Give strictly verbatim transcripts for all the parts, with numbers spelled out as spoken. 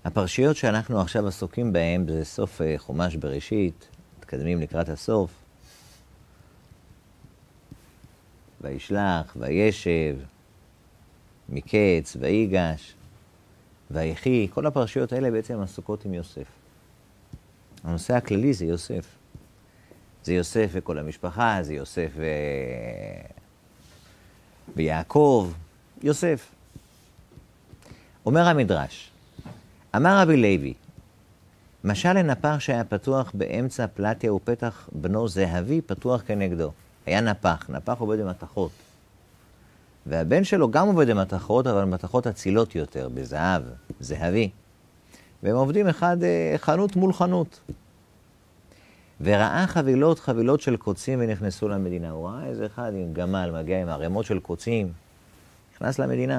הפרשיות שאנחנו עכשיו עסוקים בהן זה סוף חומש בראשית, מתקדמים לקראת הסוף. וישלח, וישב, מקץ, ויגש, ויחי, כל הפרשיות האלה בעצם עסוקות עם יוסף. הנושא הכללי זה יוסף. זה יוסף וכל המשפחה, זה יוסף ו... ויעקב, יוסף. אומר המדרש, אמר רבי לוי, משל לנפח שהיה פתוח באמצע פלטיה ופתח בנו זהבי פתוח כנגדו. היה נפח, נפח עובד במתכות. והבן שלו גם עובד במתכות, אבל מתכות אצילות יותר, בזהב, זהבי. והם עובדים אחד חנות מול חנות. וראה חבילות, חבילות של קוצים ונכנסו למדינה. הוא ראה איזה אחד עם גמל, מגיע עם ערימות של קוצים, נכנס למדינה.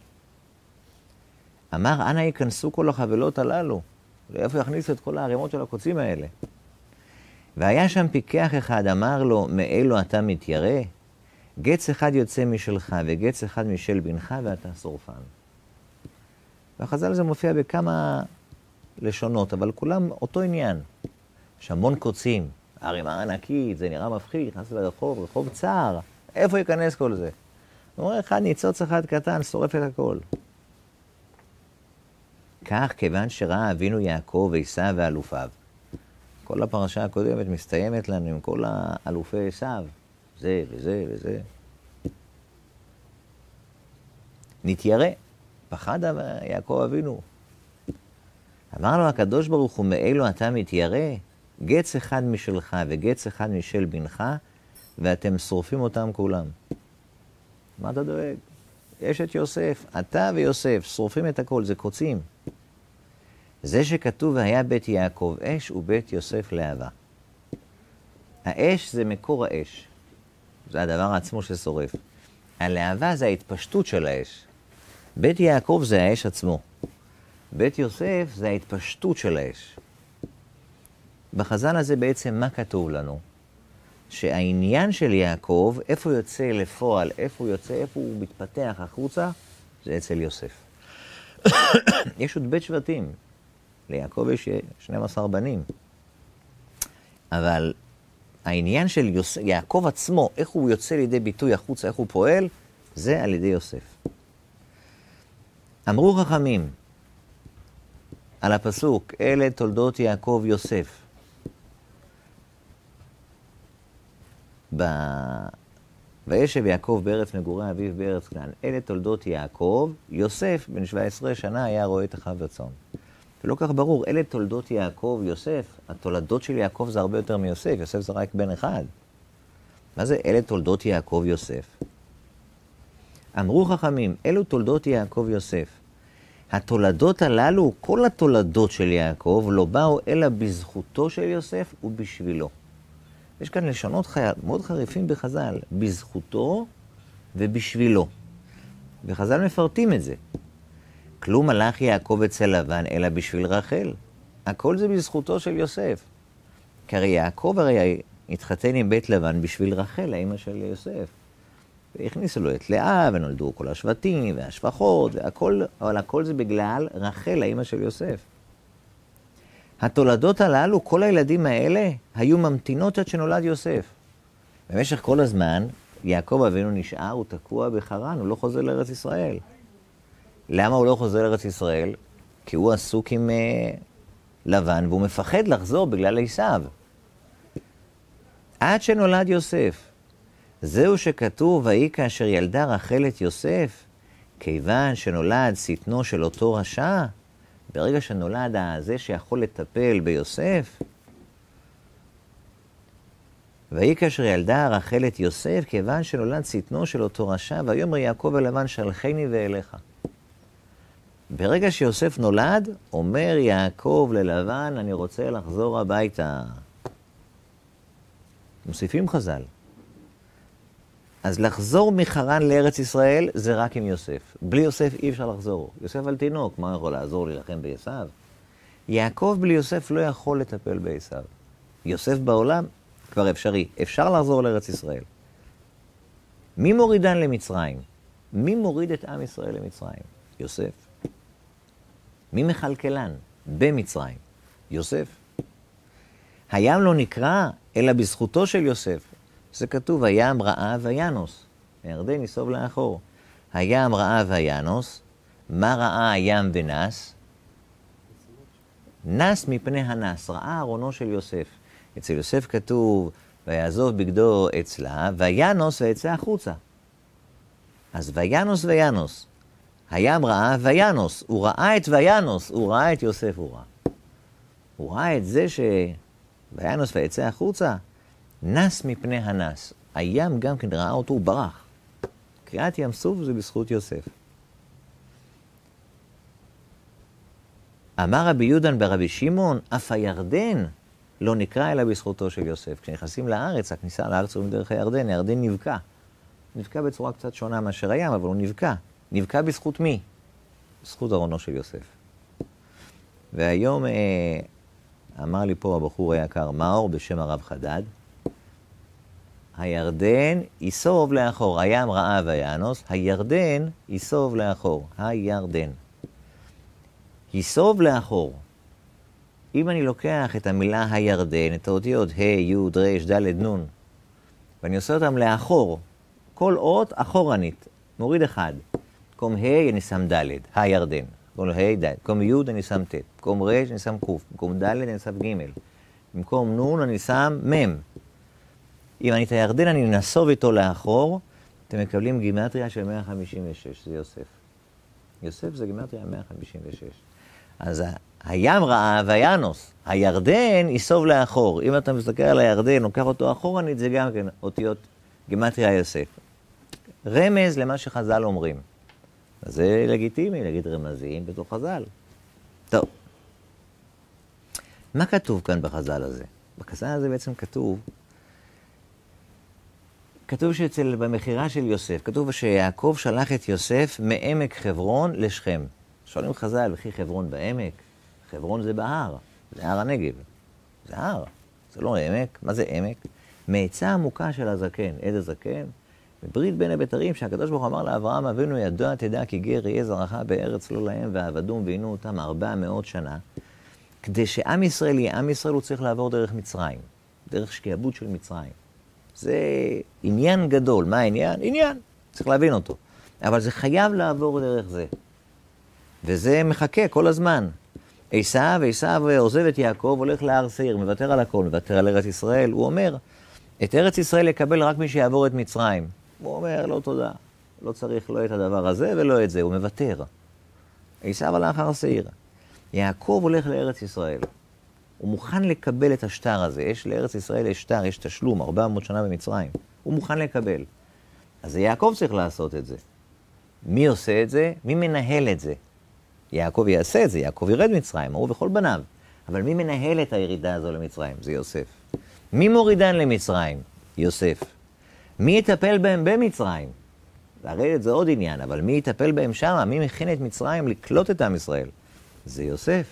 אמר, אנה ייכנסו כל החבילות הללו? לאיפה יכניסו את כל הערימות של הקוצים האלה? והיה שם פיקח אחד, אמר לו, מאלו אתה מתיירא? גץ אחד יוצא משלך וגץ אחד משל בנך ואתה שורפן. והחז"ל זה מופיע בכמה לשונות, אבל כולם אותו עניין. יש המון קוצים, ערימה ענקית, זה נראה מפחיד, נכנס לרחוב, רחוב צער. איפה ייכנס כל זה? הוא אומר, אחד ניצוץ אחד קטן, שורף את הכל. כך כיוון שראה אבינו יעקב ועשיו ואלופיו. כל הפרשה הקודמת מסתיימת לנו עם כל האלופי עשיו. זה וזה וזה. נתיירא, פחד יעקב אבינו. אמר לו הקדוש ברוך הוא, מאלו אתה מתיירא? גץ אחד משלך וגץ אחד משל בנך, ואתם שורפים אותם כולם. מה אתה דואג? יש את יוסף, אתה ויוסף, שורפים את הכל, זה קוצים. זה שכתוב, היה בית יעקב אש ובית יוסף להבה. האש זה מקור האש. זה הדבר עצמו ששורף. הלהבה זה ההתפשטות של האש. בית יעקב זה האש עצמו. בית יוסף זה ההתפשטות של האש. בחז"ל הזה בעצם מה כתוב לנו? שהעניין של יעקב, איפה הוא יוצא לפועל, איפה הוא יוצא, איפה הוא מתפתח החוצה, זה אצל יוסף. יש עוד בית שבטים. ליעקב יש שנים עשר בנים. אבל העניין של יוסף, יעקב עצמו, איך הוא יוצא לידי ביטוי החוצה, איך הוא פועל, זה על ידי יוסף. אמרו חכמים על הפסוק, אלה תולדות יעקב יוסף. ב... וישב יעקב בארץ מגורי אביו בארץ כנען. אלה תולדות יעקב, יוסף בן שבע עשרה שנה היה רואה את אחיו וצאן. ולא כך ברור, אלה תולדות יעקב יוסף. התולדות של יעקב זה הרבה יותר מיוסף, יוסף זה רק בן אחד. מה זה אלה תולדות יעקב יוסף? אמרו חכמים, אלו תולדות יעקב יוסף. התולדות הללו, כל התולדות של יעקב, לא באו אלא בזכותו של יוסף ובשבילו. יש כאן לשונות חי... מאוד חריפים בחז"ל, בזכותו ובשבילו. וחז"ל מפרטים את זה. כלום הלך יעקב אצל לבן, אלא בשביל רחל. הכל זה בזכותו של יוסף. כי הרי יעקב הרי התחתן עם בית לבן בשביל רחל, האמא של יוסף. והכניסו לו את לאה, ונולדו כל השבטים והשפחות, והכל, אבל הכל זה בגלל רחל, האמא של יוסף. התולדות הללו, כל הילדים האלה, היו ממתינות עד שנולד יוסף. במשך כל הזמן, יעקב אבינו נשאר, הוא תקוע בחרן, הוא לא חוזר לארץ ישראל. למה הוא לא חוזר לארץ ישראל? כי הוא עסוק עם uh, לבן, והוא מפחד לחזור בגלל עשיו. עד שנולד יוסף. זהו שכתוב, ויהי כאשר ילדה רחל את יוסף, כיוון שנולד שטנו של אותו רשע, ברגע שנולד הזה שיכול לטפל ביוסף, ויהי כאשר ילדה רחל את יוסף, כיוון שנולד שטנו של אותו רשע, ויאמר יעקב אל לבן, שלחני ואליך. ברגע שיוסף נולד, אומר יעקב ללבן, אני רוצה לחזור הביתה. מוסיפים חז"ל. אז לחזור מחרן לארץ ישראל זה רק עם יוסף. בלי יוסף אי אפשר לחזור. יוסף על תינוק, מה יכול לעזור להילחם בעשיו? יעקב בלי יוסף לא יכול לטפל בעשיו. יוסף בעולם כבר אפשרי. אפשר לחזור לארץ ישראל. מי מורידן למצרים? מי מוריד את עם ישראל למצרים? יוסף. מי מכלכלן? במצרים. יוסף. הים לא נקרא, אלא בזכותו של יוסף. זה כתוב, הים ראה וינוס. הירדן ייסוב לאחור. הים ראה וינוס. מה ראה הים ונס? נס מפני הנס. ראה ארונו של יוסף. אצל יוסף כתוב, ויעזוב בגדו אצלה, וינוס ויצא החוצה. אז וינוס וינוס. הים ראה וינוס. הוא ראה את וינוס. הוא ראה את יוסף, הוא ראה. הוא ראה את זה ש... וינוס ויצא החוצה, נס מפני הנס. הים גם כן ראה אותו, הוא ברח. קריאת ים סוף זה בזכות יוסף. אמר רבי יהודן ברבי שמעון, אף הירדן לא נקרא אלא בזכותו של יוסף. כשנכנסים לארץ, הכניסה לארץ הוא מדרך הירדן, הירדן נבקע. נבקע בצורה קצת שונה מאשר הים, אבל הוא נבקע. נבקע בזכות מי? בזכות ארונו של יוסף. והיום אה, אמר לי פה הבחור היקר מאור בשם הרב חדד, הירדן ייסוב לאחור, הים ראה וינוס, הירדן ייסוב לאחור, הירדן. ייסוב לאחור. אם אני לוקח את המילה הירדן, את האותיות ה', י', ר', ד', נ', ואני עושה אותם לאחור, כל אות אחורנית, מוריד אחד. במקום ה' אני שם ד', הירדן. במקום ה' ד', במקום י' אני שם ט', במקום ר' אני שם ק', במקום ד' אני שם ג', במקום נ' אני שם מ'. אם אני את הירדן אני נסוב איתו לאחור, אתם מקבלים גימטריה של מאה חמישים ושש, זה יוסף. יוסף זה גימטריה מאה חמישים ושש. אז הים ראה וינוס, הירדן ייסוב לאחור. אם אתה מסתכל על הירדן, לוקח אותו אחורנית, זה גם כן אותיות גימטריה יוסף. רמז למה שחז"ל אומרים. אז זה לגיטימי להגיד רמזים בתוך חז"ל. טוב. מה כתוב כאן בחז"ל הזה? בחז"ל הזה בעצם כתוב, כתוב שאצל, במכירה של יוסף, כתוב שיעקב שלח את יוסף מעמק חברון לשכם. שואלים חז"ל, וכי חברון בעמק? חברון זה בהר, זה הר הנגב. זה הר, זה לא עמק. מה זה עמק? מעצה עמוקה של הזקן. איזה זקן? בברית בין הבתרים, שהקדוש ברוך הוא אמר לאברהם אבינו, ידוע תדע כי גר יהיה זרעך בארץ לא להם, ועבדום ועינו אותם ארבע מאות שנה. כדי שעם ישראל יהיה עם ישראל, הוא צריך לעבור דרך מצרים, דרך שקיעבוד של מצרים. זה עניין גדול. מה העניין? עניין. צריך להבין אותו. אבל זה חייב לעבור דרך זה. וזה מחכה כל הזמן. עשיו, עשיו עוזב את יעקב, הולך להר סעיר, מוותר על הכל, מוותר על ארץ ישראל. הוא אומר, את ארץ ישראל יקבל רק מי שיעבור את מצרים. הוא אומר, לא תודה. לא צריך לא את הדבר הזה ולא את זה. הוא מוותר. עשיו הלך להר סעיר. יעקב הולך לארץ ישראל. הוא מוכן לקבל את השטר הזה. יש לארץ ישראל, יש שטר, יש תשלום, ארבע מאות שנה במצרים. הוא מוכן לקבל. אז יעקב צריך לעשות את זה. מי עושה את זה? מי מנהל את זה? יעקב יעשה את זה, יעקב ירד מצרים, הוא וכל בניו. אבל מי מנהל את הירידה הזו למצרים? זה יוסף. מי מורידן למצרים? יוסף. מי יטפל בהם במצרים? לרדת זה עוד עניין, אבל מי יטפל בהם שם? מי מכין את מצרים לקלוט את עם ישראל? זה יוסף.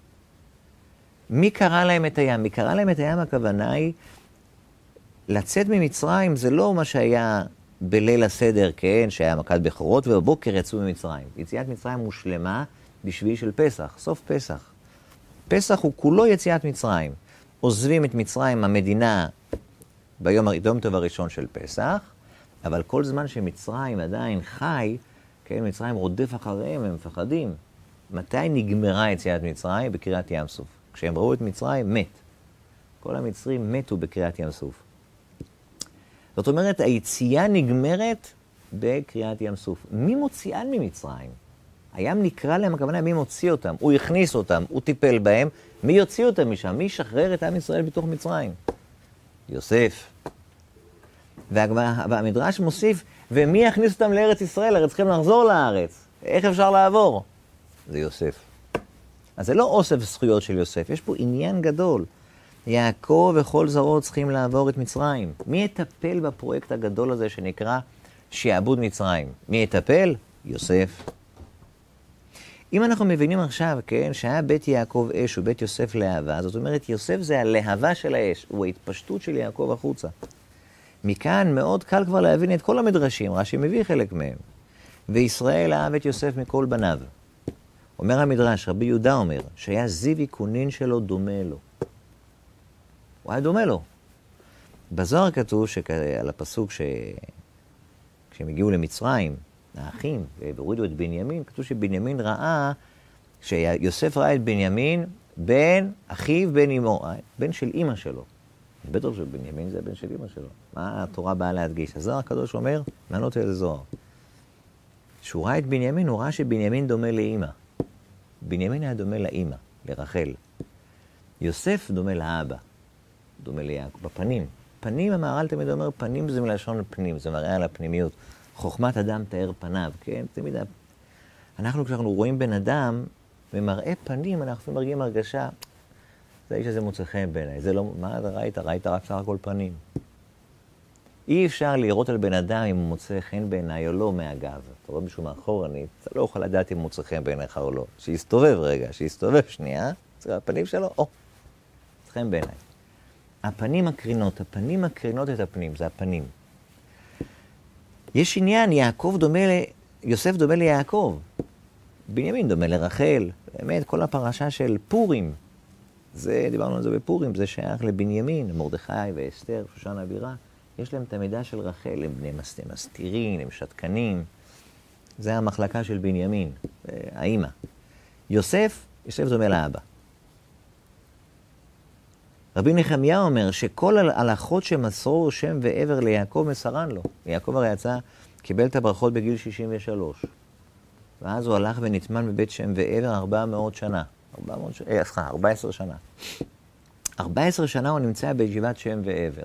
מי קרא להם את הים? מי קרא להם את הים? הכוונה היא, לצאת ממצרים זה לא מה שהיה בליל הסדר, כן, שהיה מכת בכורות, ובבוקר יצאו ממצרים. יציאת מצרים מושלמה בשביל של פסח, סוף פסח. פסח הוא כולו יציאת מצרים. עוזבים את מצרים, המדינה, ביום יום טוב הראשון של פסח, אבל כל זמן שמצרים עדיין חי, כן, מצרים רודף אחריהם, הם מפחדים. מתי נגמרה יציאת מצרים? בקריאת ים סוף. כשהם ראו את מצרים, מת. כל המצרים מתו בקריאת ים סוף. זאת אומרת, היציאה נגמרת בקריאת ים סוף. מי מוציאן ממצרים? הים נקרא להם, הכוונה, מי מוציא אותם? הוא הכניס אותם, הוא טיפל בהם. מי יוציא אותם משם? מי ישחרר את עם ישראל בתוך מצרים? יוסף. והמדרש מוסיף, ומי יכניס אותם לארץ ישראל? הרי צריכים לחזור לארץ. איך אפשר לעבור? זה יוסף. אז זה לא אוסף זכויות של יוסף, יש פה עניין גדול. יעקב וכל זרעו צריכים לעבור את מצרים. מי יטפל בפרויקט הגדול הזה שנקרא שעבוד מצרים? מי יטפל? יוסף. אם אנחנו מבינים עכשיו, כן, שהיה בית יעקב אש ובית יוסף להבה, זאת אומרת, יוסף זה הלהבה של האש, הוא ההתפשטות של יעקב החוצה. מכאן מאוד קל כבר להבין את כל המדרשים, רש"י מביא חלק מהם. וישראל אהב את יוסף מכל בניו. אומר המדרש, רבי יהודה אומר, שהיה זיו עיקונין שלו דומה לו. הוא היה דומה לו. בזוהר כתוב על הפסוק ש... כשהם הגיעו למצרים, האחים, והורידו את בנימין, כתוב שבנימין ראה, שיוסף ראה את בנימין בן אחיו בן אמו, בן של אמא שלו. בטח שבנימין זה בן של אמא שלו. מה התורה באה להדגיש? הזוהר הקדוש אומר, מענות איזה זוהר. כשהוא ראה את בנימין, הוא ראה שבנימין דומה לאמא. בנימין היה דומה לאמא, לרחל. יוסף דומה לאבא, דומה ליעקב, בפנים. פנים, המהר"ל תמיד אומר, פנים זה מלשון פנים, זה מראה על הפנימיות. חוכמת אדם תאר פניו, כן? תמיד... אנחנו כשאנחנו רואים בן אדם, במראה פנים, אנחנו מרגישים הרגשה, זה האיש הזה מוצא חן בעיניי, זה לא... מה אתה ראית? ראית רק סך הכל פנים. אי אפשר לראות על בן אדם אם הוא מוצא חן בעיניי או לא מהגב. אתה רואה מישהו מאחורנית, אתה לא יכול לדעת אם הוא מוצא חן בעיניך או לא. שיסתובב רגע, שיסתובב שנייה, זה הפנים שלו, או, מוצא חן בעיניי. הפנים מקרינות, הפנים מקרינות את הפנים, זה הפנים. יש עניין, יעקב דומה ל... יוסף דומה ליעקב. בנימין דומה לרחל. באמת, כל הפרשה של פורים, זה, דיברנו על זה בפורים, זה שייך לבנימין, מרדכי ואסתר, שושן הבירה. יש להם את המידה של רחל, הם בני מסתירים, הם שתקנים. זה המחלקה של בנימין, האמא. יוסף, יוסף דומה לאבא. רבי נחמיה אומר שכל ההלכות שמסרו שם ועבר ליעקב מסרן לו. יעקב הרי יצא, קיבל את הברכות בגיל שישים ושלוש. ואז הוא הלך ונטמן בבית שם ועבר ארבע מאות שנה. ארבע מאות שנה, אה, סליחה, ארבע עשרה שנה. ארבע עשרה שנה הוא נמצא בישיבת שם ועבר.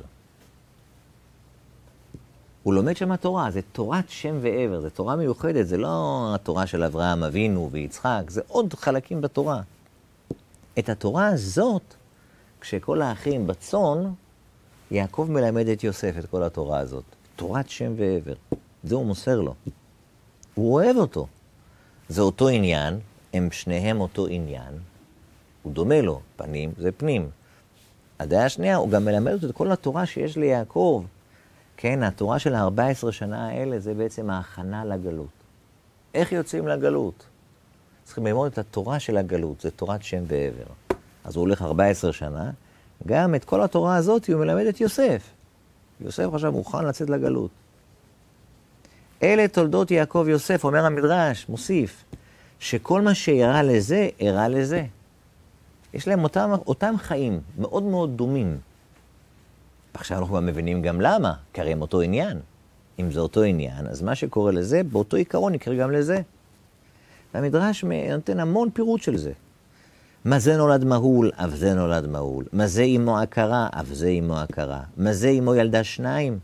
הוא לומד שם התורה, זה תורת שם ועבר, זה תורה מיוחדת, זה לא התורה של אברהם אבינו ויצחק, זה עוד חלקים בתורה. את התורה הזאת, כשכל האחים בצאן, יעקב מלמד את יוסף את כל התורה הזאת. תורת שם ועבר. זה הוא מוסר לו. הוא אוהב אותו. זה אותו עניין, הם שניהם אותו עניין. הוא דומה לו, פנים זה פנים. הדעה השנייה, הוא גם מלמד אותו את כל התורה שיש ליעקב. כן, התורה של ה-ארבע עשרה שנה האלה זה בעצם ההכנה לגלות. איך יוצאים לגלות? צריכים ללמוד את התורה של הגלות, זה תורת שם ועבר. אז הוא הולך ארבע עשרה שנה, גם את כל התורה הזאת הוא מלמד את יוסף. יוסף עכשיו מוכן לצאת לגלות. אלה תולדות יעקב יוסף, אומר המדרש, מוסיף, שכל מה שהראה לזה, הראה לזה. יש להם אותם, אותם חיים, מאוד מאוד דומים. עכשיו אנחנו מבינים גם למה, כי הרי הם אותו עניין. אם זה אותו עניין, אז מה שקורה לזה, באותו עיקרון יקרה גם לזה. והמדרש נותן המון פירוט של זה. מה זה נולד מהול, אף זה נולד מהול. מה זה אמו הכרה, אף זה אמו הכרה. מה זה אמו ילדה שניים,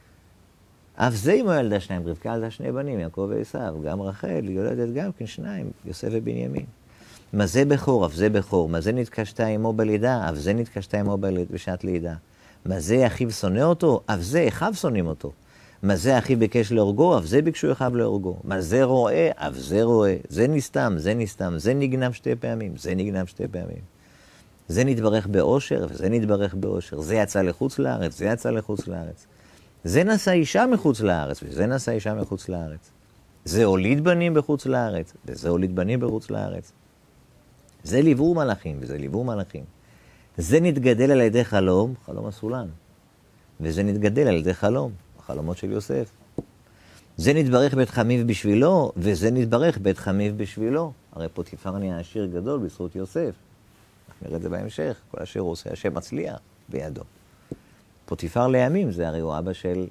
אף זה אמו ילדה שניים. רבקה ילדה שני בנים, יעקב ועשיו. גם רחל יולדת גם כן שניים, יוסף ובנימין. מה זה בכור, אף זה בכור. מה זה נתקשתה אמו בלידה, אף זה נתקשתה אמו בשעת לידה. מה זה אחיו שונא אותו, אף זה אחיו שונאים אותו. מה זה אחיו ביקש להורגו, אף זה ביקשו אחיו להורגו. מה זה רואה, אף זה רואה. זה נסתם, זה נסתם, זה נגנב שתי פעמים, זה נגנב שתי פעמים. זה נתברך באושר, וזה נתברך באושר. זה יצא לחוץ לארץ, זה יצא לחוץ לארץ. זה נשא אישה מחוץ לארץ, וזה נשא אישה מחוץ לארץ. זה הוליד בנים בחוץ לארץ, וזה הוליד בנים בחוץ לארץ. זה ליוו מלאכים, וזה ליוו מלאכים. זה נתגדל על ידי חלום, חלום הסולן. וזה נתגדל על ידי חלום, החלומות של יוסף. זה נתברך בית חמיב בשבילו, וזה נתברך בית חמיב בשבילו. הרי פוטיפר נהיה עשיר גדול בזכות יוסף. נראה את זה בהמשך, כל אשר הוא עושה, השם מצליח בידו. פוטיפר לימים, זה הרי הוא אבא של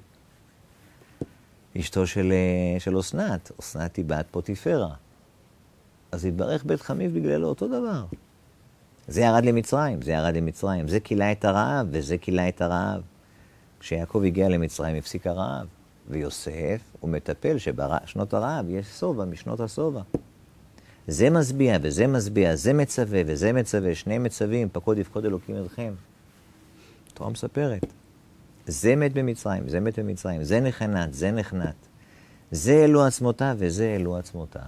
אשתו של, של אסנת. אסנת היא בת פוטיפרה. אז התברך בית חמיב בגללו אותו דבר. זה ירד למצרים, זה ירד למצרים. זה קילה את הרעב, וזה קילה את הרעב. כשיעקב הגיע למצרים, הפסיק הרעב. ויוסף הוא מטפל שבשנות הרעב יש סובה משנות הסובה. זה מסביע וזה מסביע, זה מצווה וזה מצווה, שני מצווים, פקוד יפקוד אלוקים אתכם. תורה מספרת. זה מת במצרים, זה מת במצרים, זה נחנת, זה נחנת. זה אלו עצמותיו וזה אלו עצמותיו.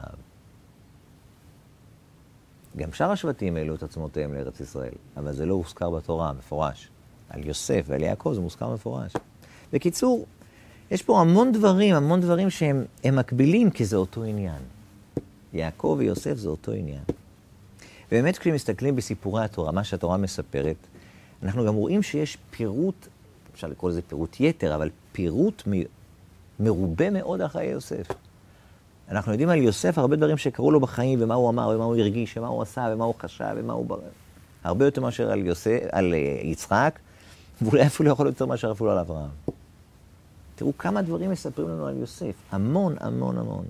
גם שאר השבטים העלו את עצמותיהם לארץ ישראל, אבל זה לא הוזכר בתורה, מפורש. על יוסף ועל יעקב זה מוזכר מפורש. בקיצור, יש פה המון דברים, המון דברים שהם מקבילים, כי זה אותו עניין. יעקב ויוסף זה אותו עניין. ובאמת כשמסתכלים בסיפורי התורה, מה שהתורה מספרת, אנחנו גם רואים שיש פירוט, אפשר לקרוא לזה פירוט יתר, אבל פירוט מ... מרובה מאוד אחרי יוסף. אנחנו יודעים על יוסף הרבה דברים שקרו לו בחיים, ומה הוא אמר, ומה הוא הרגיש, ומה הוא עשה, ומה הוא חשב, ומה הוא ברר. הרבה יותר מאשר על, יוסף, על יצחק, ואולי אפילו יכול יותר מאשר אפילו על אברהם. תראו כמה דברים מספרים לנו על יוסף. המון, המון, המון.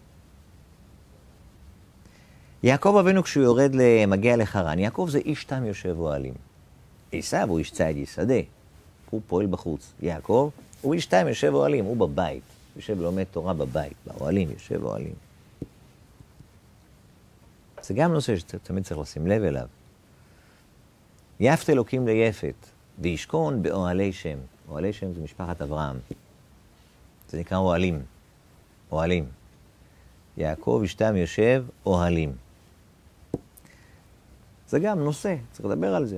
יעקב אבינו כשהוא יורד, מגיע לחרן, יעקב זה איש תם יושב אוהלים. עשיו הוא איש ציד שדה, הוא פועל בחוץ. יעקב הוא איש תם יושב אוהלים, הוא בבית. יושב ולומד תורה בבית, באוהלים, יושב אוהלים. זה גם נושא שתמיד צריך לשים לב אליו. יפת אלוקים ליפת, וישכון באוהלי שם. אוהלי שם זה משפחת אברהם. זה נקרא אוהלים. אוהלים. יעקב איש תם יושב אוהלים. זה גם נושא, צריך לדבר על זה.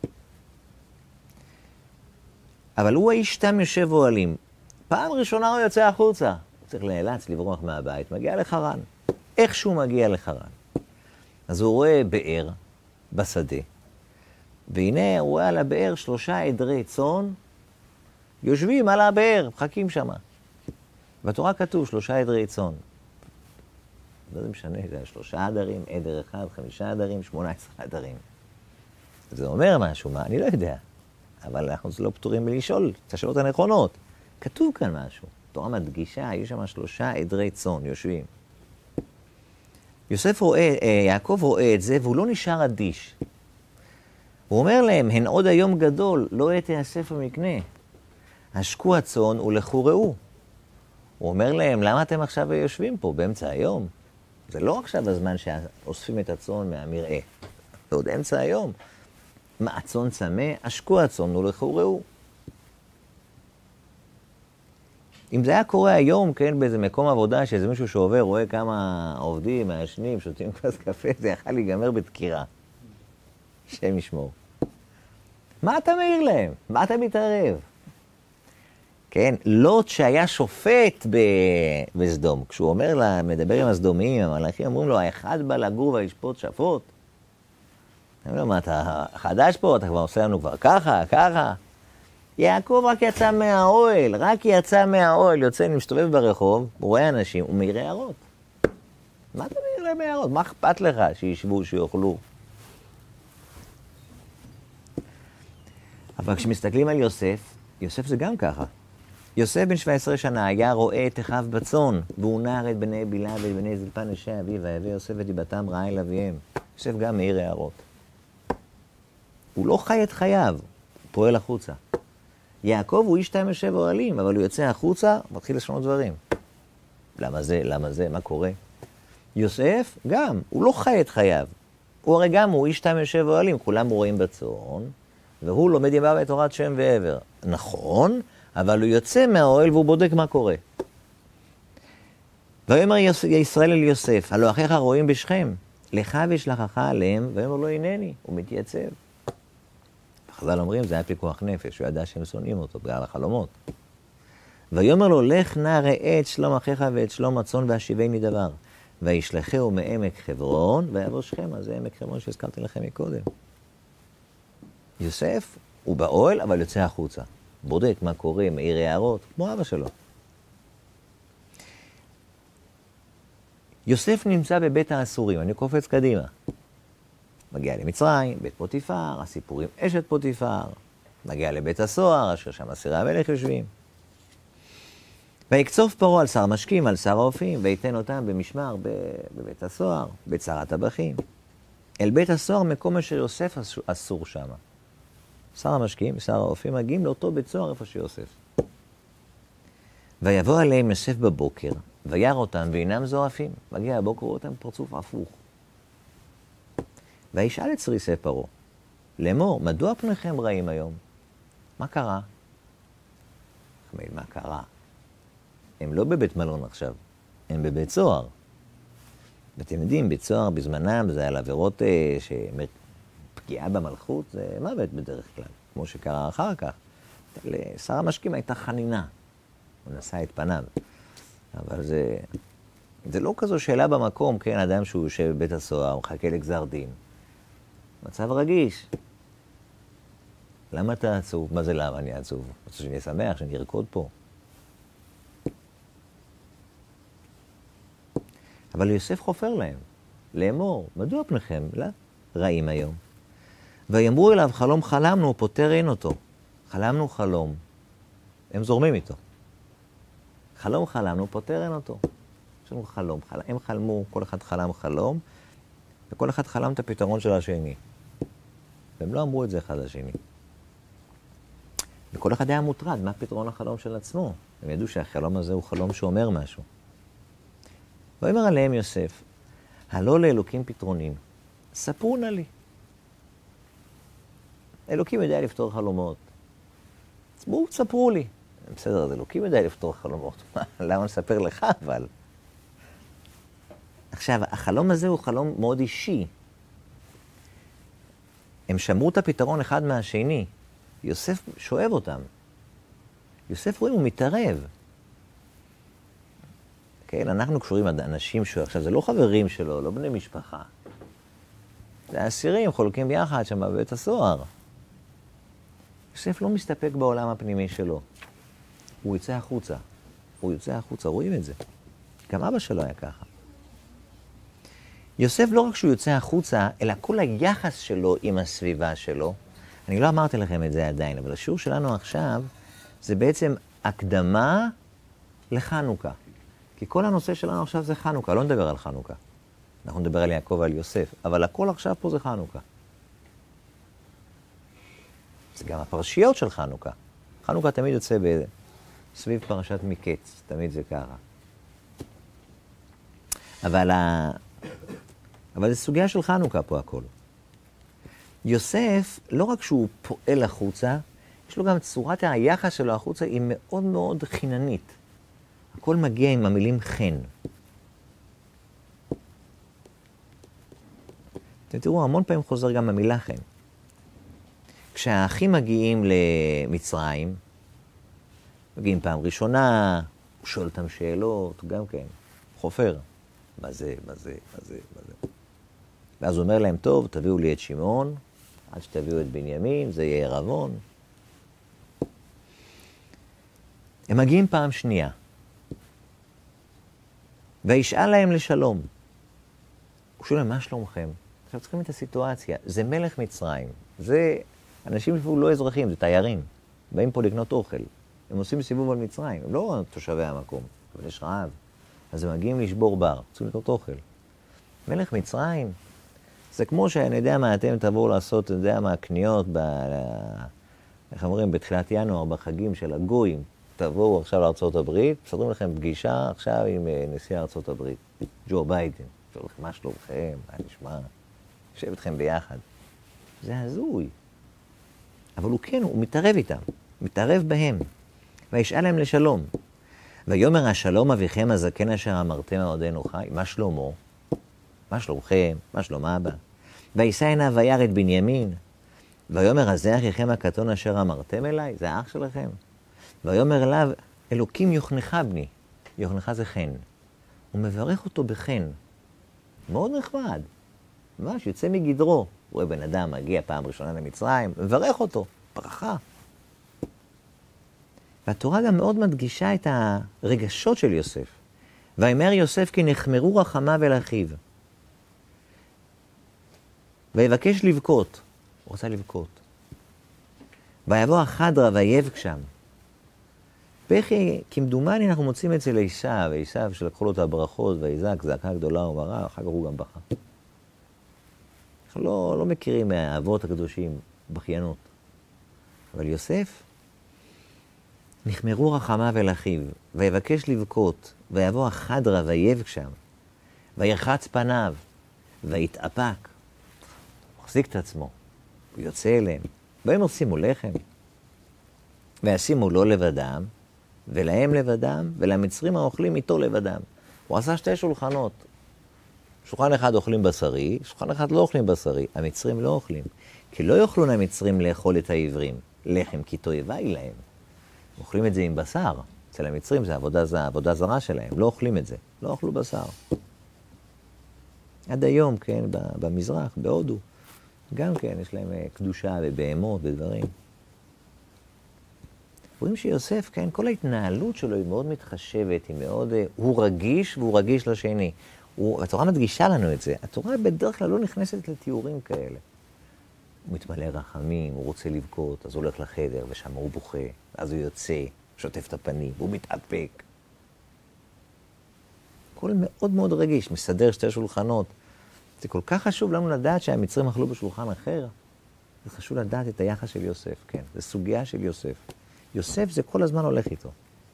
אבל הוא האיש תם יושב אוהלים. פעם ראשונה הוא יוצא החוצה. הוא צריך להיאלץ לברוח מהבית, מגיע לחרן. איך שהוא מגיע לחרן. אז הוא רואה באר בשדה. והנה הוא רואה על הבאר שלושה עדרי צאן, יושבים על הבאר, מחכים שם. בתורה כתוב שלושה עדרי צאן. לא זה משנה, זה היה שלושה עדרים, עדר אחד, חמישה עדרים, שמונה עשרה עדרים. זה אומר משהו, מה? אני לא יודע. אבל אנחנו לא פטורים מלשאול את השאלות הנכונות. כתוב כאן משהו. תורה מדגישה, יש שם שלושה עדרי צאן, יושבים. יוסף רואה, יעקב רואה את זה, והוא לא נשאר אדיש. הוא אומר להם, הן עוד היום גדול, לא עת יאסף המקנה. השקו הצאן ולכו ראו. הוא אומר להם, למה אתם עכשיו יושבים פה באמצע היום? זה לא עכשיו הזמן שאוספים את הצאן מהמרעה. זה עוד אמצע היום. מה, הצאן צמא? השקו הצאן ולכו ראו. אם זה היה קורה היום, כן, באיזה מקום עבודה, שאיזה מישהו שעובר, רואה כמה עובדים, מעשנים, שותים כוס קפה, זה יכול להיגמר בדקירה. השם ישמור. מה אתה מעיר להם? מה אתה מתערב? כן, לוט שהיה שופט ב... בסדום, כשהוא אומר לה, מדבר עם הסדומיים, המלאכים אומרים לו, האחד בא לגור ולשפוט שפוט. אני אומר, מה, אתה חדש פה? אתה כבר עושה לנו כבר ככה, ככה? יעקב רק יצא מהאוהל, רק יצא מהאוהל, יוצא, מסתובב ברחוב, הוא רואה אנשים, הוא מעיר הערות. מה אתה מעיר להם הערות? מה אכפת לך שישבו, שיאכלו? אבל כשמסתכלים על יוסף, יוסף זה גם ככה. יוסף בן שבע עשרה שנה היה רואה את אחיו בצאן, והוא נער את בני בלהה ואת בני זלפה נשי אביו, ויבא יוסף את דיבתם רעה אל אביהם. יוסף גם מעיר הערות. הוא לא חי את חייו, הוא פועל החוצה. יעקב הוא איש תם יושב אוהלים, אבל הוא יוצא החוצה, מתחיל לשנות דברים. למה זה? למה זה? מה קורה? יוסף גם, הוא לא חי את חייו. הוא הרי גם, הוא איש תם יושב אוהלים, כולם רואים בצאן, והוא לומד ימה בתורת שם ועבר. נכון, אבל הוא יוצא מהאוהל והוא בודק מה קורה. ויאמר ישראל אל יוסף, הלא אחיך רואים בשכם, לך וישלחך עליהם, ויאמר לו הנני, הוא מתייצב. חז"ל אומרים, זה היה פיקוח נפש, הוא ידע שהם שונאים אותו בגלל החלומות. ויאמר לו, לך נא ראה את שלום אחיך ואת שלום הצאן והשיבני דבר. וישלחהו מעמק חברון, ויבוא שכם, אז זה עמק חברון שהזכרתי לכם מקודם. יוסף הוא באוהל, אבל יוצא החוצה. בודק מה קורה, מעיר הערות, כמו אבא שלו. יוסף נמצא בבית האסורים, אני קופץ קדימה. מגיע למצרים, בית פוטיפר, הסיפורים אשת פוטיפר, מגיע לבית הסוהר, אשר שם אסירי המלך יושבים. ויקצוף פרעה על שר משקים, על שר האופים, ויתן אותם במשמר בבית הסוהר, בית שר הטבחים. אל בית הסוהר מקום אשר יוסף אסור שם. שר המשקים ושר האופים מגיעים לאותו בית סוהר איפה שיוסף. ויבוא עליהם יוסף בבוקר, וירא אותם ואינם זועפים. מגיע הבוקר רואה אותם פרצוף הפוך. וישאל את סריסי פרעה, לאמור, מדוע פניכם רעים היום? מה קרה? מה קרה? הם לא בבית מלון עכשיו, הם בבית סוהר. ואתם יודעים, בית סוהר בזמנם זה על עבירות אה, שפגיעה במלכות, זה מוות בדרך כלל, כמו שקרה אחר כך. לשר המשקים הייתה חנינה, הוא נשא את פניו. אבל זה זה לא כזו שאלה במקום, כן, אדם שהוא יושב בבית הסוהר, מחכה לגזר דין. מצב רגיש. למה אתה עצוב? מה זה למה אני עצוב? רוצה שאני אהיה שמח, שאני ארקוד פה. אבל יוסף חופר להם, לאמור, מדוע פניכם? לא, רעים היום. ויאמרו אליו, חלום חלמנו, פותר אין אותו. חלמנו חלום. הם זורמים איתו. חלום חלמנו, פותר אין אותו. יש לנו חלום. חל... הם חלמו, כל אחד חלם חלום, וכל אחד חלם את הפתרון של השני. והם לא אמרו את זה אחד לשני. וכל אחד היה מוטרד, מה פתרון החלום של עצמו? הם ידעו שהחלום הזה הוא חלום שאומר משהו. ויאמר עליהם יוסף, הלא לאלוקים פתרונים, ספרו נא לי. אלוקים יודע לפתור חלומות. אז בואו, ספרו לי. בסדר, אז אלוקים יודע לפתור חלומות. למה נספר לך אבל? עכשיו, החלום הזה הוא חלום מאוד אישי. הם שמרו את הפתרון אחד מהשני. יוסף שואב אותם. יוסף רואים, הוא מתערב. כן, אנחנו קשורים עד אנשים שהוא, עכשיו זה לא חברים שלו, לא בני משפחה. זה אסירים, חולקים ביחד שם בבית הסוהר. יוסף לא מסתפק בעולם הפנימי שלו. הוא יוצא החוצה. הוא יוצא החוצה, רואים את זה. גם אבא שלו היה ככה. יוסף לא רק שהוא יוצא החוצה, אלא כל היחס שלו עם הסביבה שלו. אני לא אמרתי לכם את זה עדיין, אבל השיעור שלנו עכשיו זה בעצם הקדמה לחנוכה. כי כל הנושא שלנו עכשיו זה חנוכה, לא נדבר על חנוכה. אנחנו נדבר על יעקב ועל יוסף, אבל הכל עכשיו פה זה חנוכה. זה גם הפרשיות של חנוכה. חנוכה תמיד יוצא סביב פרשת מקץ, תמיד זה ככה. אבל, ה... אבל זה סוגיה של חנוכה פה הכל. יוסף, לא רק שהוא פועל החוצה, יש לו גם צורת היחס שלו החוצה היא מאוד מאוד חיננית. הכל מגיע עם המילים חן. אתם תראו, המון פעמים חוזר גם המילה חן. כשהאחים מגיעים למצרים, מגיעים פעם ראשונה, הוא שואל אותם שאלות, גם כן, חופר. מה זה, מה זה, מה זה, מה זה. ואז הוא אומר להם, טוב, תביאו לי את שמעון, עד שתביאו את בנימין, זה יהיה ערבון. הם מגיעים פעם שנייה. וישאל להם לשלום. הוא שואל להם, מה שלומכם? עכשיו צריכים את הסיטואציה. זה מלך מצרים. זה אנשים אפילו לא אזרחים, זה תיירים. באים פה לקנות אוכל. הם עושים סיבוב על מצרים. הם לא תושבי המקום, אבל יש רעב. אז הם מגיעים לשבור בר, צריכים לקנות אוכל. מלך מצרים, זה כמו שאני יודע מה, אתם תבואו לעשות, אתה יודע מה, קניות, ב... איך אומרים, בתחילת ינואר, בחגים של הגויים. תבואו עכשיו לארצות הברית, מסדרים לכם פגישה עכשיו עם נשיא ארצות הברית, ג'ו ביידן. שואל לכם, מה שלומכם? מה נשמע? יושב אתכם ביחד. זה הזוי. אבל הוא כן, הוא מתערב איתם, מתערב בהם. וישאל להם לשלום. ויאמר השלום אביכם הזקן אשר אמרתם עודנו חי. מה שלמה? מה שלומכם? מה שלום אבא? וישא עיניו וירא את בנימין. ויאמר הזה אחיכם הקטון אשר אמרתם אליי? זה האח שלכם? ויאמר אליו, אלוקים יוחנך בני. יוחנך זה חן. הוא מברך אותו בחן. מאוד נחמד. ממש יוצא מגדרו. הוא רואה בן אדם מגיע פעם ראשונה למצרים, מברך אותו. ברכה. והתורה גם מאוד מדגישה את הרגשות של יוסף. ויאמר יוסף כי נחמרו רחמיו אל אחיו. ויבקש לבכות. הוא רוצה לבכות. ויבוא החדרה ויבק שם. בכי, כמדומני אנחנו מוצאים אצל עשיו, עשיו שלקחו לו את הברכות, ויזעק זעקה גדולה ומרה, אחר כך הוא גם בכה. אנחנו לא, לא מכירים מהאבות הקדושים בכיינות. אבל יוסף, נחמרו רחמיו אל אחיו, ויבקש לבכות, ויבוא החדרה ויבק שם, וירחץ פניו, ויתאפק. הוא מחזיק את עצמו, הוא יוצא אליהם. ויאמר שימו לחם, וישימו לו לבדם, ולהם לבדם, ולמצרים האוכלים איתו לבדם. הוא עשה שתי שולחנות. שולחן אחד אוכלים בשרי, שולחן אחד לא אוכלים בשרי. המצרים לא אוכלים. כי לא יאכלו המצרים לאכול את העברים. לחם, כי תועבה היא להם. אוכלים את זה עם בשר. אצל אצל המצרים זה עבודה, זה עבודה זרה שלהם, לא אוכלים את זה, לא אוכלו בשר. עד היום, כן, במזרח, בהודו, גם כן, יש להם קדושה ובהמות ודברים. רואים שיוסף, כן, כל ההתנהלות שלו היא מאוד מתחשבת, היא מאוד, הוא רגיש והוא רגיש לשני. הוא, התורה מדגישה לנו את זה. התורה בדרך כלל לא נכנסת לתיאורים כאלה. הוא מתמלא רחמים, הוא רוצה לבכות, אז הוא הולך לחדר ושם הוא בוכה, אז הוא יוצא, שוטף את הפנים, הוא מתאפק. הכל מאוד מאוד רגיש, מסדר שתי שולחנות. זה כל כך חשוב לנו לדעת שהמצרים אכלו בשולחן אחר. זה חשוב לדעת את היחס של יוסף, כן. זה סוגיה של יוסף. יוסף זה כל הזמן הולך איתו.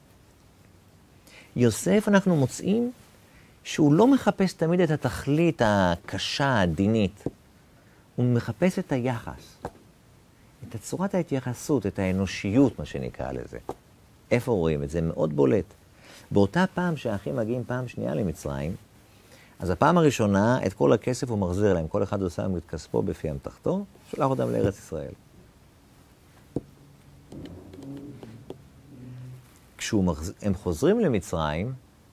יוסף אנחנו מוצאים שהוא לא מחפש תמיד את התכלית הקשה, הדינית. הוא מחפש את היחס. את צורת ההתייחסות, את האנושיות, מה שנקרא לזה. איפה רואים את זה? מאוד בולט. באותה פעם שהאחים מגיעים פעם שנייה למצרים, אז הפעם הראשונה, את כל הכסף הוא מחזיר להם. כל אחד עושה את כספו בפי אמתחתו, שולח אותם לארץ ישראל. כשהם חוזרים למצרים,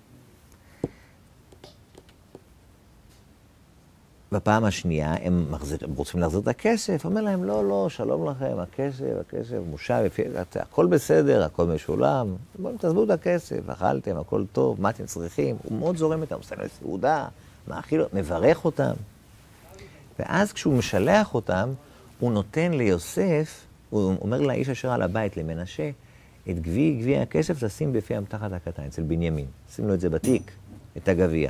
בפעם השנייה הם, מחזיר, הם רוצים להחזיר את הכסף, אומר להם, לא, לא, שלום לכם, הכסף, הכסף, מושב, הכל בסדר, הכל משולם, בואו תעזבו את הכסף, אכלתם, הכל טוב, מה אתם צריכים? הוא מאוד זורם איתם, עושה להם סעודה, מאכיל, מברך אותם. ואז כשהוא משלח אותם, הוא נותן ליוסף, הוא אומר לאיש אשר על הבית, למנשה, את גביע, גביע הכסף תשים בפי המתחת הקטן, אצל בנימין. שים לו את זה בתיק, את הגביע.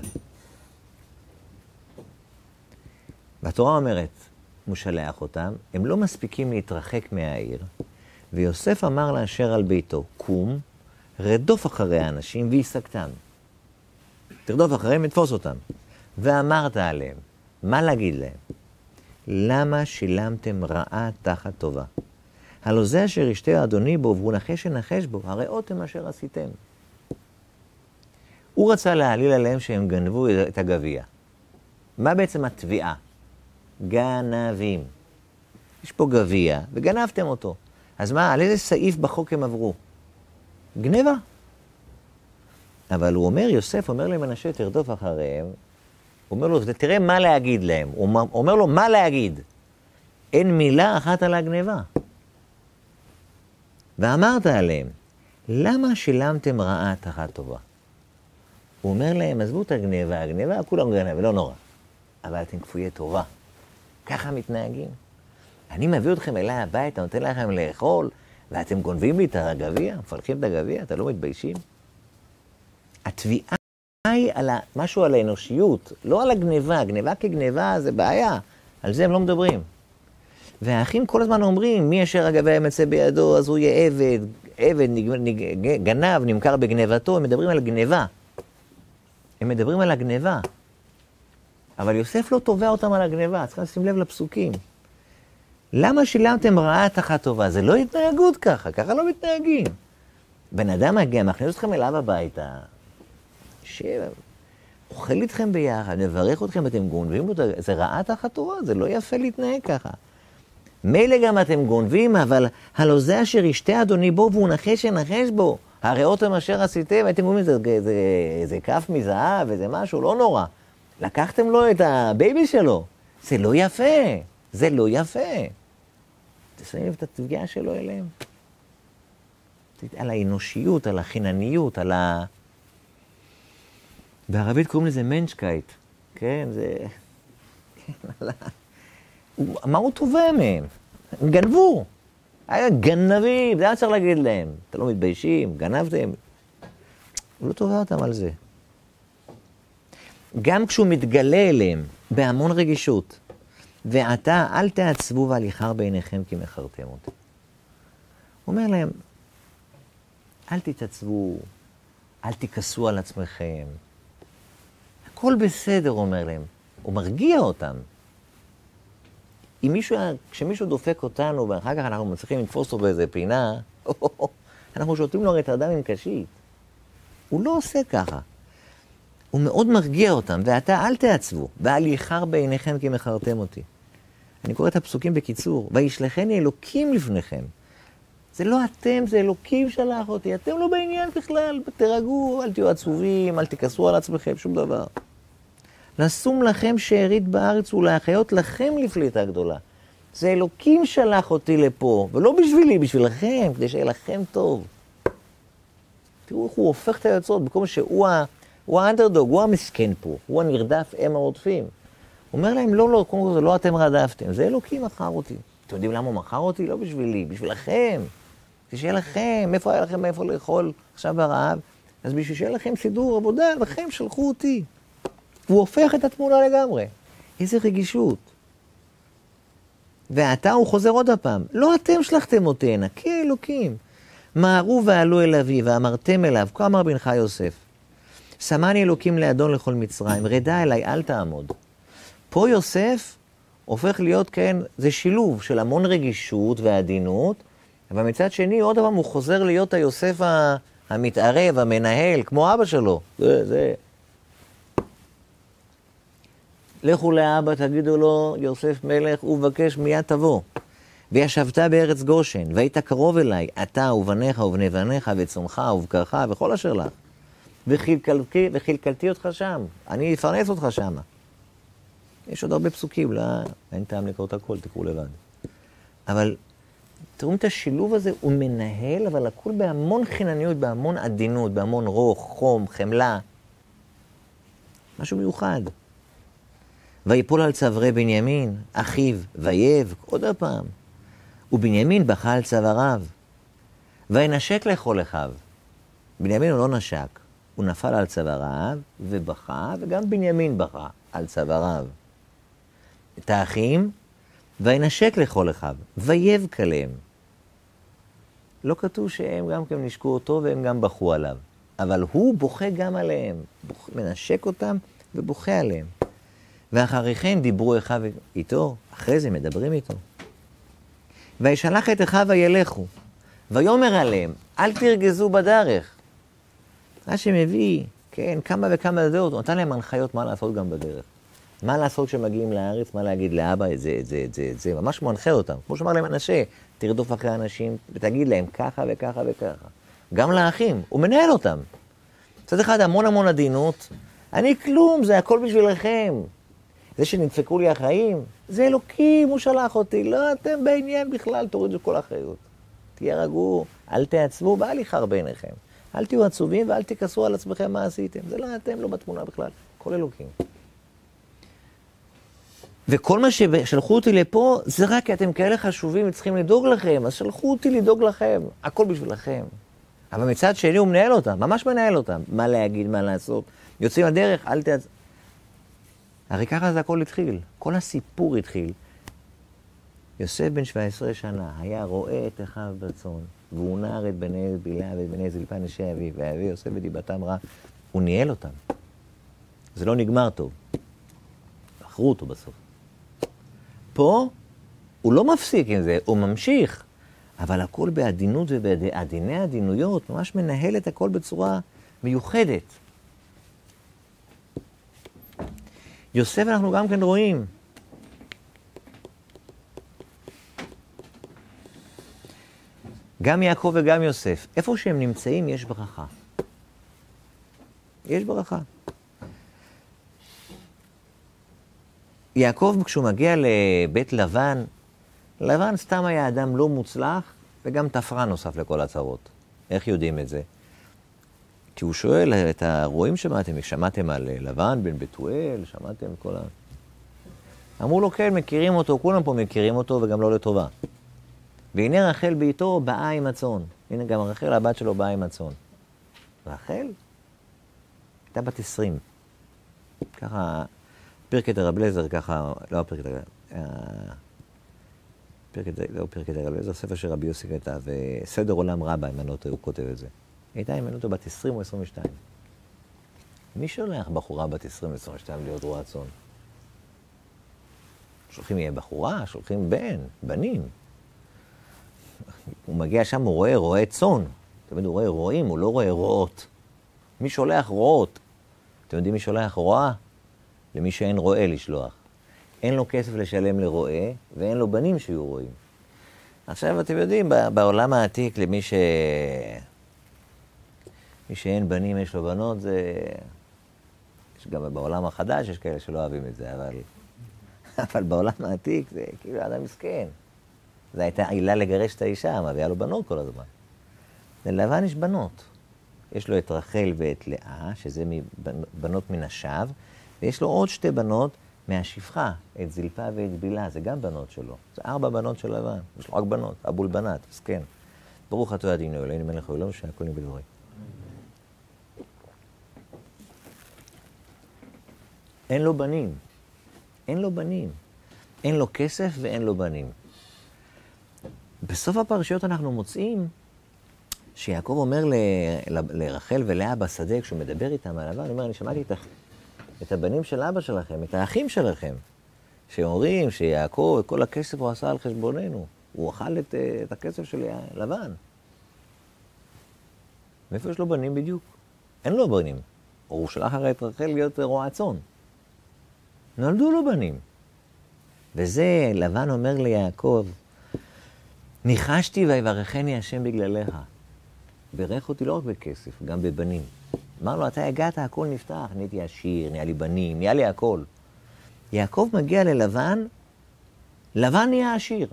והתורה אומרת, הוא שלח אותם, הם לא מספיקים להתרחק מהעיר, ויוסף אמר לאשר על ביתו, קום, רדוף אחרי האנשים והשגתם. תרדוף אחריהם, תתפוס אותם. ואמרת עליהם, מה להגיד להם? למה שילמתם רעה תחת טובה? הלא זה אשר ישתה אדוני בו, והוא נחש שנחש בו, הראותם אשר עשיתם. הוא רצה להעליל עליהם שהם גנבו את הגביע. מה בעצם התביעה? גנבים. יש פה גביע, וגנבתם אותו. אז מה, על איזה סעיף בחוק הם עברו? גנבה. אבל הוא אומר, יוסף אומר למנשה, תרדוף אחריהם, הוא אומר לו, תראה מה להגיד להם. הוא אומר לו, מה להגיד? אין מילה אחת על הגנבה. ואמרת עליהם, למה שילמתם רעה תחת טובה? הוא אומר להם, עזבו את הגנבה, הגנבה, כולם גנב, לא נורא. אבל אתם כפויי טובה. ככה מתנהגים. אני מביא אתכם אליי הביתה, נותן לכם לאכול, ואתם גונבים לי את הגביע, מפלחים את הגביע, אתם לא מתביישים? התביעה היא על משהו על האנושיות, לא על הגניבה. גניבה כגניבה זה בעיה, על זה הם לא מדברים. והאחים כל הזמן אומרים, מי אשר הגביע ימצא בידו, אז הוא יהיה עבד, עבד, גנב, נמכר בגנבתו, הם מדברים על גניבה. הם מדברים על הגניבה. אבל יוסף לא תובע אותם על הגניבה, צריך לשים לב לפסוקים. למה שילמתם רעה תחת טובה? זה לא התנהגות ככה, ככה לא מתנהגים. בן אדם מגיע, מכניס אתכם אליו הביתה, שאוכל איתכם ביחד, מברך אתכם, אתם גונבים אותו, זה רעה תחת טובה, זה לא יפה להתנהג ככה. מילא גם אתם גונבים, אבל הלא זה אשר ישתה אדוני בו, והוא נחש שנחש בו. הראותם אשר עשיתם, הייתם אומרים, זה, זה, זה, זה כף מזהב, וזה משהו, לא נורא. לקחתם לו את הבייבי שלו. זה לא יפה. זה לא יפה. תשימו את התביעה שלו אליהם. על האנושיות, על החינניות, על ה... בערבית קוראים לזה מנשקייט. כן, זה... כן, על ה... מה הוא תובע מהם? הם גנבו. היה גנבים, זה היה צריך להגיד להם. אתם לא מתביישים, גנבתם. הוא לא תובע אותם על זה. גם כשהוא מתגלה אליהם בהמון רגישות, ועתה אל תעצבו ועל יחר בעיניכם כי מכרתם אותי. הוא אומר להם, אל תתעצבו, אל תכעסו על עצמכם. הכל בסדר, הוא אומר להם. הוא מרגיע אותם. אם מישהו, כשמישהו דופק אותנו, ואחר כך אנחנו מצליחים לתפוס אותו באיזה פינה, אנחנו שותים לו את האדם עם קשית. הוא לא עושה ככה. הוא מאוד מרגיע אותם, ואתה אל תעצבו, ואל יחר בעיניכם כי מכרתם אותי. אני קורא את הפסוקים בקיצור, וישלחני אלוקים לפניכם. זה לא אתם, זה אלוקים שלח אותי, אתם לא בעניין בכלל, תרגעו, אל תהיו עצובים, אל תכעסו על עצמכם, שום דבר. לשום לכם שארית בארץ ולהחיות לכם לפליטה גדולה. זה אלוקים שלח אותי לפה, ולא בשבילי, בשבילכם, כדי שיהיה לכם טוב. תראו איך הוא הופך את היוצרות, במקום שהוא הוא האנדרדוג, הוא המסכן פה, הוא הנרדף, הם הרודפים. הוא אומר להם, לא, לא, קודם כל זה לא אתם רדפתם, זה אלוקים מכר אותי. אתם יודעים למה הוא מכר אותי? לא בשבילי, בשבילכם. כדי שיהיה לכם, איפה היה לכם, איפה לאכול עכשיו ברעב? אז בשביל שיהיה לכם סידור עבודה, לכם שלחו אותי. הוא הופך את התמונה לגמרי. איזה רגישות. ועתה הוא חוזר עוד הפעם. לא אתם שלחתם אותי הנה, כי אלוקים. מהרו ועלו אל אבי, ואמרתם אליו, כה אמר בנך יוסף. שמני אלוקים לאדון לכל מצרים, רדה אליי, אל תעמוד. פה יוסף הופך להיות, כן, זה שילוב של המון רגישות ועדינות, אבל מצד שני, עוד פעם הוא חוזר להיות היוסף המתערב, המנהל, כמו אבא שלו. זה, זה. לכו לאבא, תגידו לו, יוסף מלך, ובקש מיד תבוא. וישבת בארץ גושן, והיית קרוב אליי, אתה ובניך ובני בניך, וצונך ובקרך, וכל אשר לך. וחלקלתי, וחלקלתי אותך שם. אני אפרנס אותך שם. יש עוד הרבה פסוקים, לא, אין טעם לקרוא את הכל, תקראו לבד. אבל תראו את השילוב הזה, הוא מנהל, אבל הכל בהמון חינניות, בהמון עדינות, בהמון רוח, חום, חמלה. משהו מיוחד. ויפול על צווארי בנימין, אחיו, ויבק, עוד הפעם. ובנימין בכה על צוואריו. וינשק לכל אחיו. בנימין הוא לא נשק, הוא נפל על צוואריו ובכה, וגם בנימין בכה על צוואריו. את האחים, וינשק לכל אחיו, ויבק עליהם. לא כתוב שהם גם כן נשקו אותו והם גם בכו עליו, אבל הוא בוכה גם עליהם, בוכה, מנשק אותם ובוכה עליהם. ואחרי כן דיברו אחיו איתו, אחרי זה מדברים איתו. וישלח את אחיו וילכו, ויאמר עליהם, אל תרגזו בדרך. מה שמביא, כן, כמה וכמה דעות, הוא נתן להם הנחיות מה לעשות גם בדרך. מה לעשות כשמגיעים לארץ, מה להגיד לאבא, את זה, את זה, את זה, את זה, ממש מנחה אותם. כמו שאמר להם אנשי, תרדוף אחרי אנשים, ותגיד להם ככה וככה וככה. גם לאחים, הוא מנהל אותם. מצד אחד, המון המון עדינות, אני כלום, זה הכל בשבילכם. זה שנדפקו לי החיים, זה אלוקים, הוא שלח אותי, לא אתם בעניין בכלל, תורידו כל אחריות. תהיה רגעו, אל תעצבו, ואל יחר ביניכם. אל תהיו עצובים ואל תכעסו על עצמכם מה עשיתם. זה לא אתם, לא בתמונה בכלל, כל אלוקים. וכל מה ששלחו אותי לפה, זה רק כי אתם כאלה חשובים וצריכים לדאוג לכם, אז שלחו אותי לדאוג לכם, הכל בשבילכם. אבל מצד שני הוא מנהל אותם, ממש מנהל אותם. מה להגיד, מה לעשות. יוצאים לדרך, אל תעצ... הרי ככה זה הכל התחיל, כל הסיפור התחיל. יוסף בן שבע עשרה שנה היה רואה את אחיו בצאן, והוא נער את בני בלהה ואת בני זלפה נשי אביו, והביא יוסף ודיבתם רע, הוא ניהל אותם. זה לא נגמר טוב. בחרו אותו בסוף. פה הוא לא מפסיק עם זה, הוא ממשיך, אבל הכל בעדינות ובעדיני עדינויות, ממש מנהל את הכל בצורה מיוחדת. יוסף אנחנו גם כן רואים. גם יעקב וגם יוסף, איפה שהם נמצאים יש ברכה. יש ברכה. יעקב כשהוא מגיע לבית לבן, לבן סתם היה אדם לא מוצלח וגם תפרן נוסף לכל הצרות. איך יודעים את זה? כי הוא שואל את הרועים שמעתם, שמעתם על לבן בן בתואל, שמעתם כל ה... אמרו לו כן, מכירים אותו, כולם פה מכירים אותו וגם לא לטובה. והנה רחל ביתו באה עם הצאן. הנה גם רחל, הבת שלו, באה עם הצאן. רחל? הייתה בת עשרים. ככה, פרקת הרב אליעזר, ככה, לא פרקת הרב, פרקת, לא פרקת הרב אליעזר, ספר של רבי יוסי כתב, סדר עולם רבה, אם אני לא טועה, הוא כותב את זה. הייתה עם אותו בת עשרים או עשרים ושתיים. מי שולח בחורה בת עשרים או עשרים ושתיים להיות רועה צאן? שולחים יהיה בחורה, שולחים בן, בנים. הוא מגיע שם, הוא רואה, רואה צאן. תמיד הוא רואה רועים, הוא לא רואה רועות. מי שולח רועות? אתם יודעים מי שולח רועה? למי שאין רועה לשלוח. אין לו כסף לשלם לרועה, ואין לו בנים שיהיו רועים. עכשיו אתם יודעים, בעולם העתיק, למי ש... מי שאין בנים יש לו בנות, זה... יש גם בעולם החדש יש כאלה שלא אוהבים את זה, אבל... אבל בעולם העתיק זה כאילו אדם מסכן. זו הייתה עילה לגרש את האישה, מביאה לו בנות כל הזמן. ללבן יש בנות. יש לו את רחל ואת לאה, שזה בנות מן השווא, ויש לו עוד שתי בנות מהשפחה, את זלפה ואת בילה, זה גם בנות שלו. זה ארבע בנות של לבן, יש לו רק בנות, אבול בנת, מסכן. ברוך אתה אדינו, אלוהינו מלך העולם שהכל נהיה בדברי. אין לו בנים. אין לו בנים. אין לו כסף ואין לו בנים. בסוף הפרשיות אנחנו מוצאים שיעקב אומר ל, ל, לרחל ולאה בשדה, כשהוא מדבר איתם על לבן, הוא אומר, אני שמעתי את, את הבנים של אבא שלכם, את האחים שלכם, שאומרים שיעקב, את כל הכסף הוא עשה על חשבוננו. הוא אכל את, את הכסף של לבן. מאיפה יש לו בנים בדיוק? אין לו בנים. הוא שלח הרי את רחל להיות רועה צאן. נולדו לו בנים. וזה, לבן אומר ליעקב, ניחשתי ויברכני השם בגללך. ברך אותי לא רק בכסף, גם בבנים. אמר לו, אתה הגעת, הכל נפתח, נהייתי עשיר, נהיה לי בנים, נהיה לי הכל. יעקב מגיע ללבן, לבן נהיה עשיר.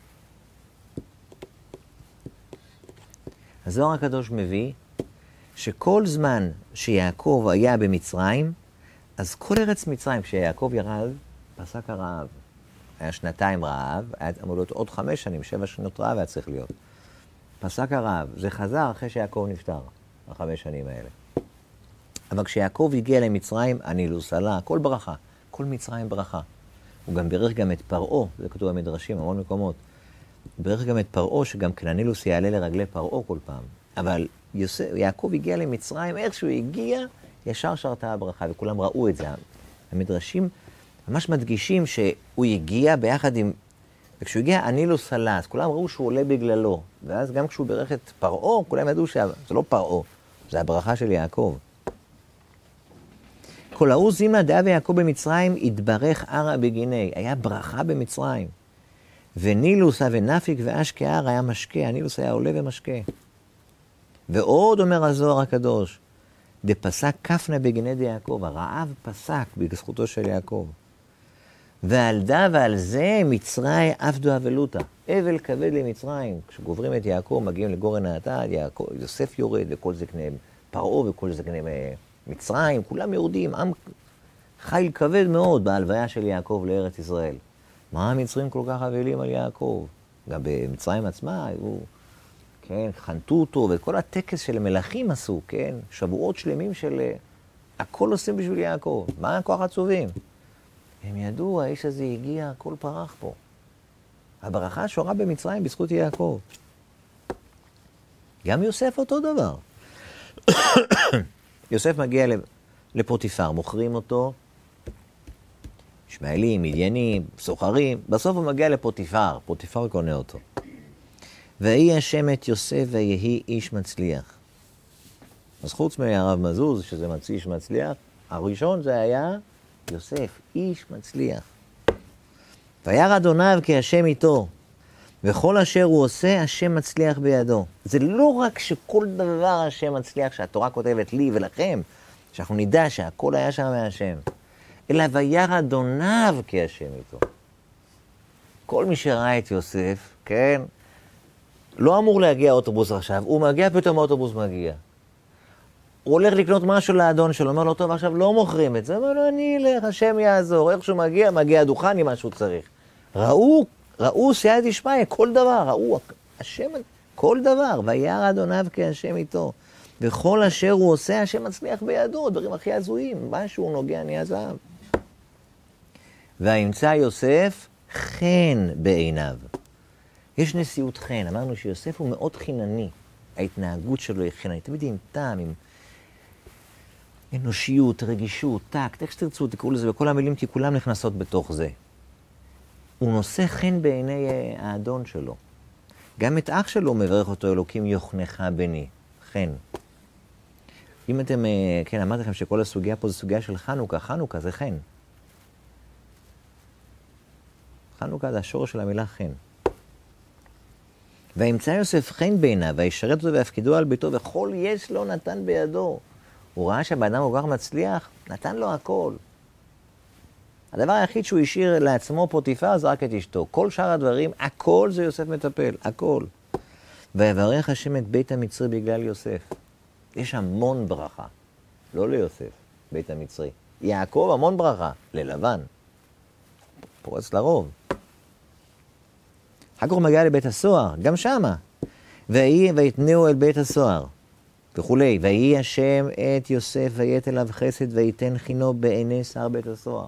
הזוהר הקדוש מביא שכל זמן שיעקב היה במצרים, אז כל ארץ מצרים, כשיעקב ירד, פסק הרעב. היה שנתיים רעב, היה אמור להיות עוד חמש שנים, שבע שנות רעב היה צריך להיות. פסק הרעב, זה חזר אחרי שיעקב נפטר, החמש שנים האלה. אבל כשיעקב הגיע למצרים, הנילוס עלה, כל ברכה, כל מצרים ברכה. הוא גם ברך גם את פרעה, זה כתוב במדרשים, המון מקומות. ברך גם את פרעה, שגם כן הנילוס יעלה לרגלי פרעה כל פעם. אבל יוסף, יעקב הגיע למצרים, איך שהוא הגיע, ישר שרתה הברכה, וכולם ראו את זה. המדרשים ממש מדגישים שהוא הגיע ביחד עם... וכשהוא הגיע, הנילוס עלה, אז כולם ראו שהוא עולה בגללו. ואז גם כשהוא ברך את פרעה, כולם ידעו שזה לא פרעה, זה הברכה של יעקב. כל ההוא זימנה דאה ויעקב במצרים, התברך ערה בגיני. היה ברכה במצרים. ונילוס ונפיק ואשכהר היה משקה, הנילוס היה עולה ומשקה. ועוד אומר הזוהר הקדוש, דפסק כפנה בגיני דיעקב, הרעב פסק בזכותו של יעקב. ועל דה ועל זה מצרים עבדו אבלותה, אבל כבד למצרים. כשגוברים את יעקב, מגיעים לגורן האטד, יוסף יורד, וכל זקני פרעה וכל זקני מצרים, כולם יורדים, עם חיל כבד מאוד בהלוויה של יעקב לארץ ישראל. מה המצרים כל כך אבלים על יעקב? גם במצרים עצמה, היו, כן, חנתו אותו, וכל הטקס של המלכים עשו, כן, שבועות שלמים של הכל עושים בשביל יעקב. מה הכוח עצובים? הם ידעו, האיש הזה הגיע, הכל פרח פה. הברכה שורה במצרים בזכות יעקב. גם יוסף אותו דבר. יוסף מגיע לפוטיפר, מוכרים אותו, ישמעאלים, מדיינים, סוחרים, בסוף הוא מגיע לפוטיפר, פוטיפר קונה אותו. ויהי השם את יוסף ויהי איש מצליח. אז חוץ מהרב מזוז, שזה איש מצליח, הראשון זה היה יוסף, איש מצליח. וירא אדוניו כי השם איתו, וכל אשר הוא עושה, השם מצליח בידו. זה לא רק שכל דבר השם מצליח, שהתורה כותבת לי ולכם, שאנחנו נדע שהכל היה שם מהשם, אלא וירא אדוניו כי השם איתו. כל מי שראה את יוסף, כן, לא אמור להגיע אוטובוס עכשיו, הוא מגיע, פתאום האוטובוס מגיע. הוא הולך לקנות משהו לאדון שלו, אומר לו, טוב, עכשיו לא מוכרים את זה, אומר לו, אני אלך, השם יעזור, איך שהוא מגיע, מגיע הדוכן עם מה שהוא צריך. ראו, ראו סייעתא דשמיא, כל דבר, ראו, השם, כל דבר, וירא אדוניו כי השם איתו. וכל אשר הוא עושה, השם מצליח בידו, דברים הכי הזויים, משהו נוגע נהיה זהב. וימצא יוסף חן בעיניו. יש נשיאות חן, אמרנו שיוסף הוא מאוד חינני, ההתנהגות שלו היא חיננית, תמיד עם טעם, עם אנושיות, רגישות, טקט, איך שתרצו, תקראו לזה, וכל המילים כי כולם נכנסות בתוך זה. הוא נושא חן בעיני האדון שלו. גם את אח שלו מברך אותו אלוקים יוחנך בני, חן. אם אתם, כן, אמרתי לכם שכל הסוגיה פה זה סוגיה של חנוכה, חנוכה זה חן. חנוכה זה השורש של המילה חן. וימצא יוסף חן בעיניו, וישרת אותו ויפקידו על ביתו, וכל יש לו נתן בידו. הוא ראה שהבן אדם הוא כבר מצליח, נתן לו הכל. הדבר היחיד שהוא השאיר לעצמו פוטיפר זה רק את אשתו. כל שאר הדברים, הכל זה יוסף מטפל, הכל. ויברך השם את בית המצרי בגלל יוסף. יש המון ברכה, לא ליוסף, בית המצרי. יעקב המון ברכה, ללבן. פורץ לרוב. אחר כך הוא מגיע לבית הסוהר, גם שמה. ויהי ויתנהו אל בית הסוהר, וכולי. ויהי השם את יוסף ויית אליו חסד ויתן חינו בעיני שר בית הסוהר.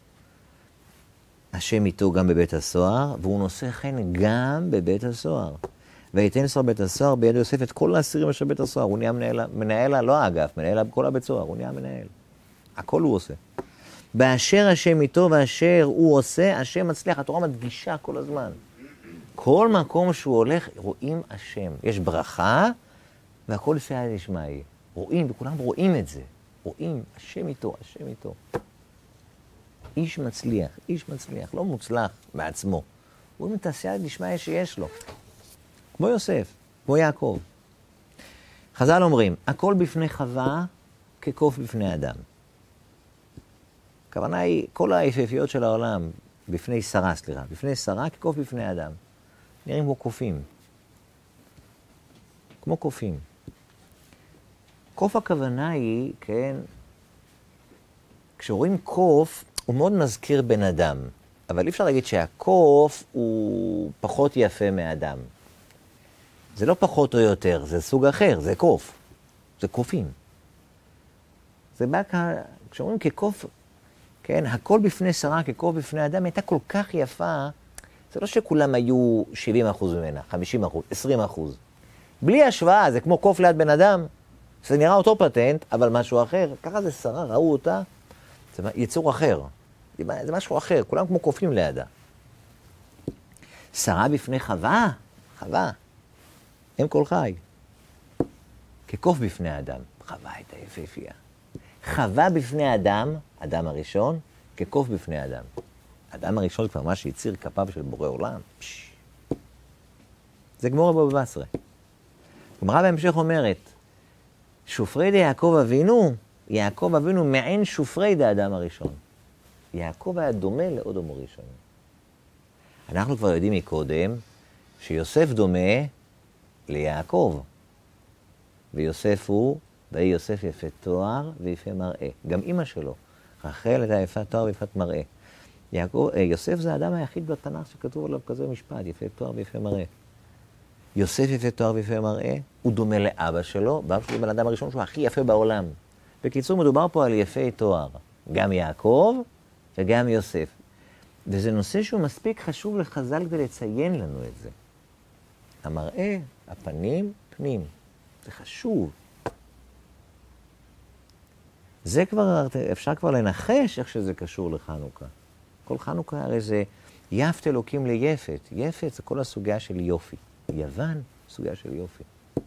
השם איתו גם בבית הסוהר, והוא נושא חן גם בבית הסוהר. ויתן שר בית הסוהר ביד יוסף את כל האסירים אשר בית הסוהר. הוא נהיה מנהל, מנהל לא האגף, מנהל כל הבית סוהר, הוא נהיה מנהל. הכל הוא עושה. באשר השם איתו ואשר הוא עושה, השם מצליח. התורה מדגישה כל הזמן. כל מקום שהוא הולך, רואים השם. יש ברכה, והכל סייע דשמיא. רואים, וכולם רואים את זה. רואים, השם איתו, השם איתו. איש מצליח, איש מצליח, לא מוצלח בעצמו. רואים את הסייע דשמיא שיש לו. כמו יוסף, כמו יעקב. חז"ל אומרים, הכל בפני חווה כקוף בפני אדם. הכוונה היא, כל היפהפיות של העולם, בפני שרה, סליחה, בפני שרה כקוף בפני אדם. נראים כמו קופים. כמו קופים. קוף הכוונה היא, כן, כשרואים קוף, הוא מאוד מזכיר בן אדם. אבל אי אפשר להגיד שהקוף הוא פחות יפה מאדם. זה לא פחות או יותר, זה סוג אחר, זה קוף. זה קופים. זה בא כ... כשאומרים כקוף, כן, הכל בפני שרה כקוף בפני אדם, הייתה כל כך יפה, זה לא שכולם היו שבעים אחוז ממנה, חמישים אחוז, עשרים אחוז. בלי השוואה, זה כמו קוף ליד בן אדם, זה נראה אותו פטנט, אבל משהו אחר. ככה זה שרה, ראו אותה, זה יצור אחר. זה משהו אחר, כולם כמו קופים לידה. שרה בפני חווה, חווה, הם כל חי. כקוף בפני אדם, חווה הייתה יפהפייה. חווה בפני אדם, אדם הראשון, כקוף בפני אדם. אדם הראשון כבר מה שיציר כפיו של בורא עולם. פש. זה גמור בבא בסרה. גמרא בהמשך אומרת, שופרי דה יעקב אבינו, יעקב אבינו מעין שופרי דה אדם הראשון. יעקב היה דומה לאודום הראשון. אנחנו כבר יודעים מקודם שיוסף דומה ליעקב. ויוסף הוא, ויהי יוסף יפה תואר ויפה מראה. גם אמא שלו, רחל הייתה יפה תואר ויפת מראה. יעקב, יוסף זה האדם היחיד בתנ"ך שכתוב עליו כזה משפט, יפה תואר ויפה מראה. יוסף יפה תואר ויפה מראה, הוא דומה לאבא שלו, ואבא שלו בן אדם הראשון שהוא הכי יפה בעולם. בקיצור, מדובר פה על יפה תואר, גם יעקב וגם יוסף. וזה נושא שהוא מספיק חשוב לחז"ל כדי לציין לנו את זה. המראה, הפנים, פנים. זה חשוב. זה כבר, אפשר כבר לנחש איך שזה קשור לחנוכה. כל חנוכה הרי זה יפת אלוקים ליפת. יפת זה כל הסוגיה של יופי. יוון, סוגיה של יופי.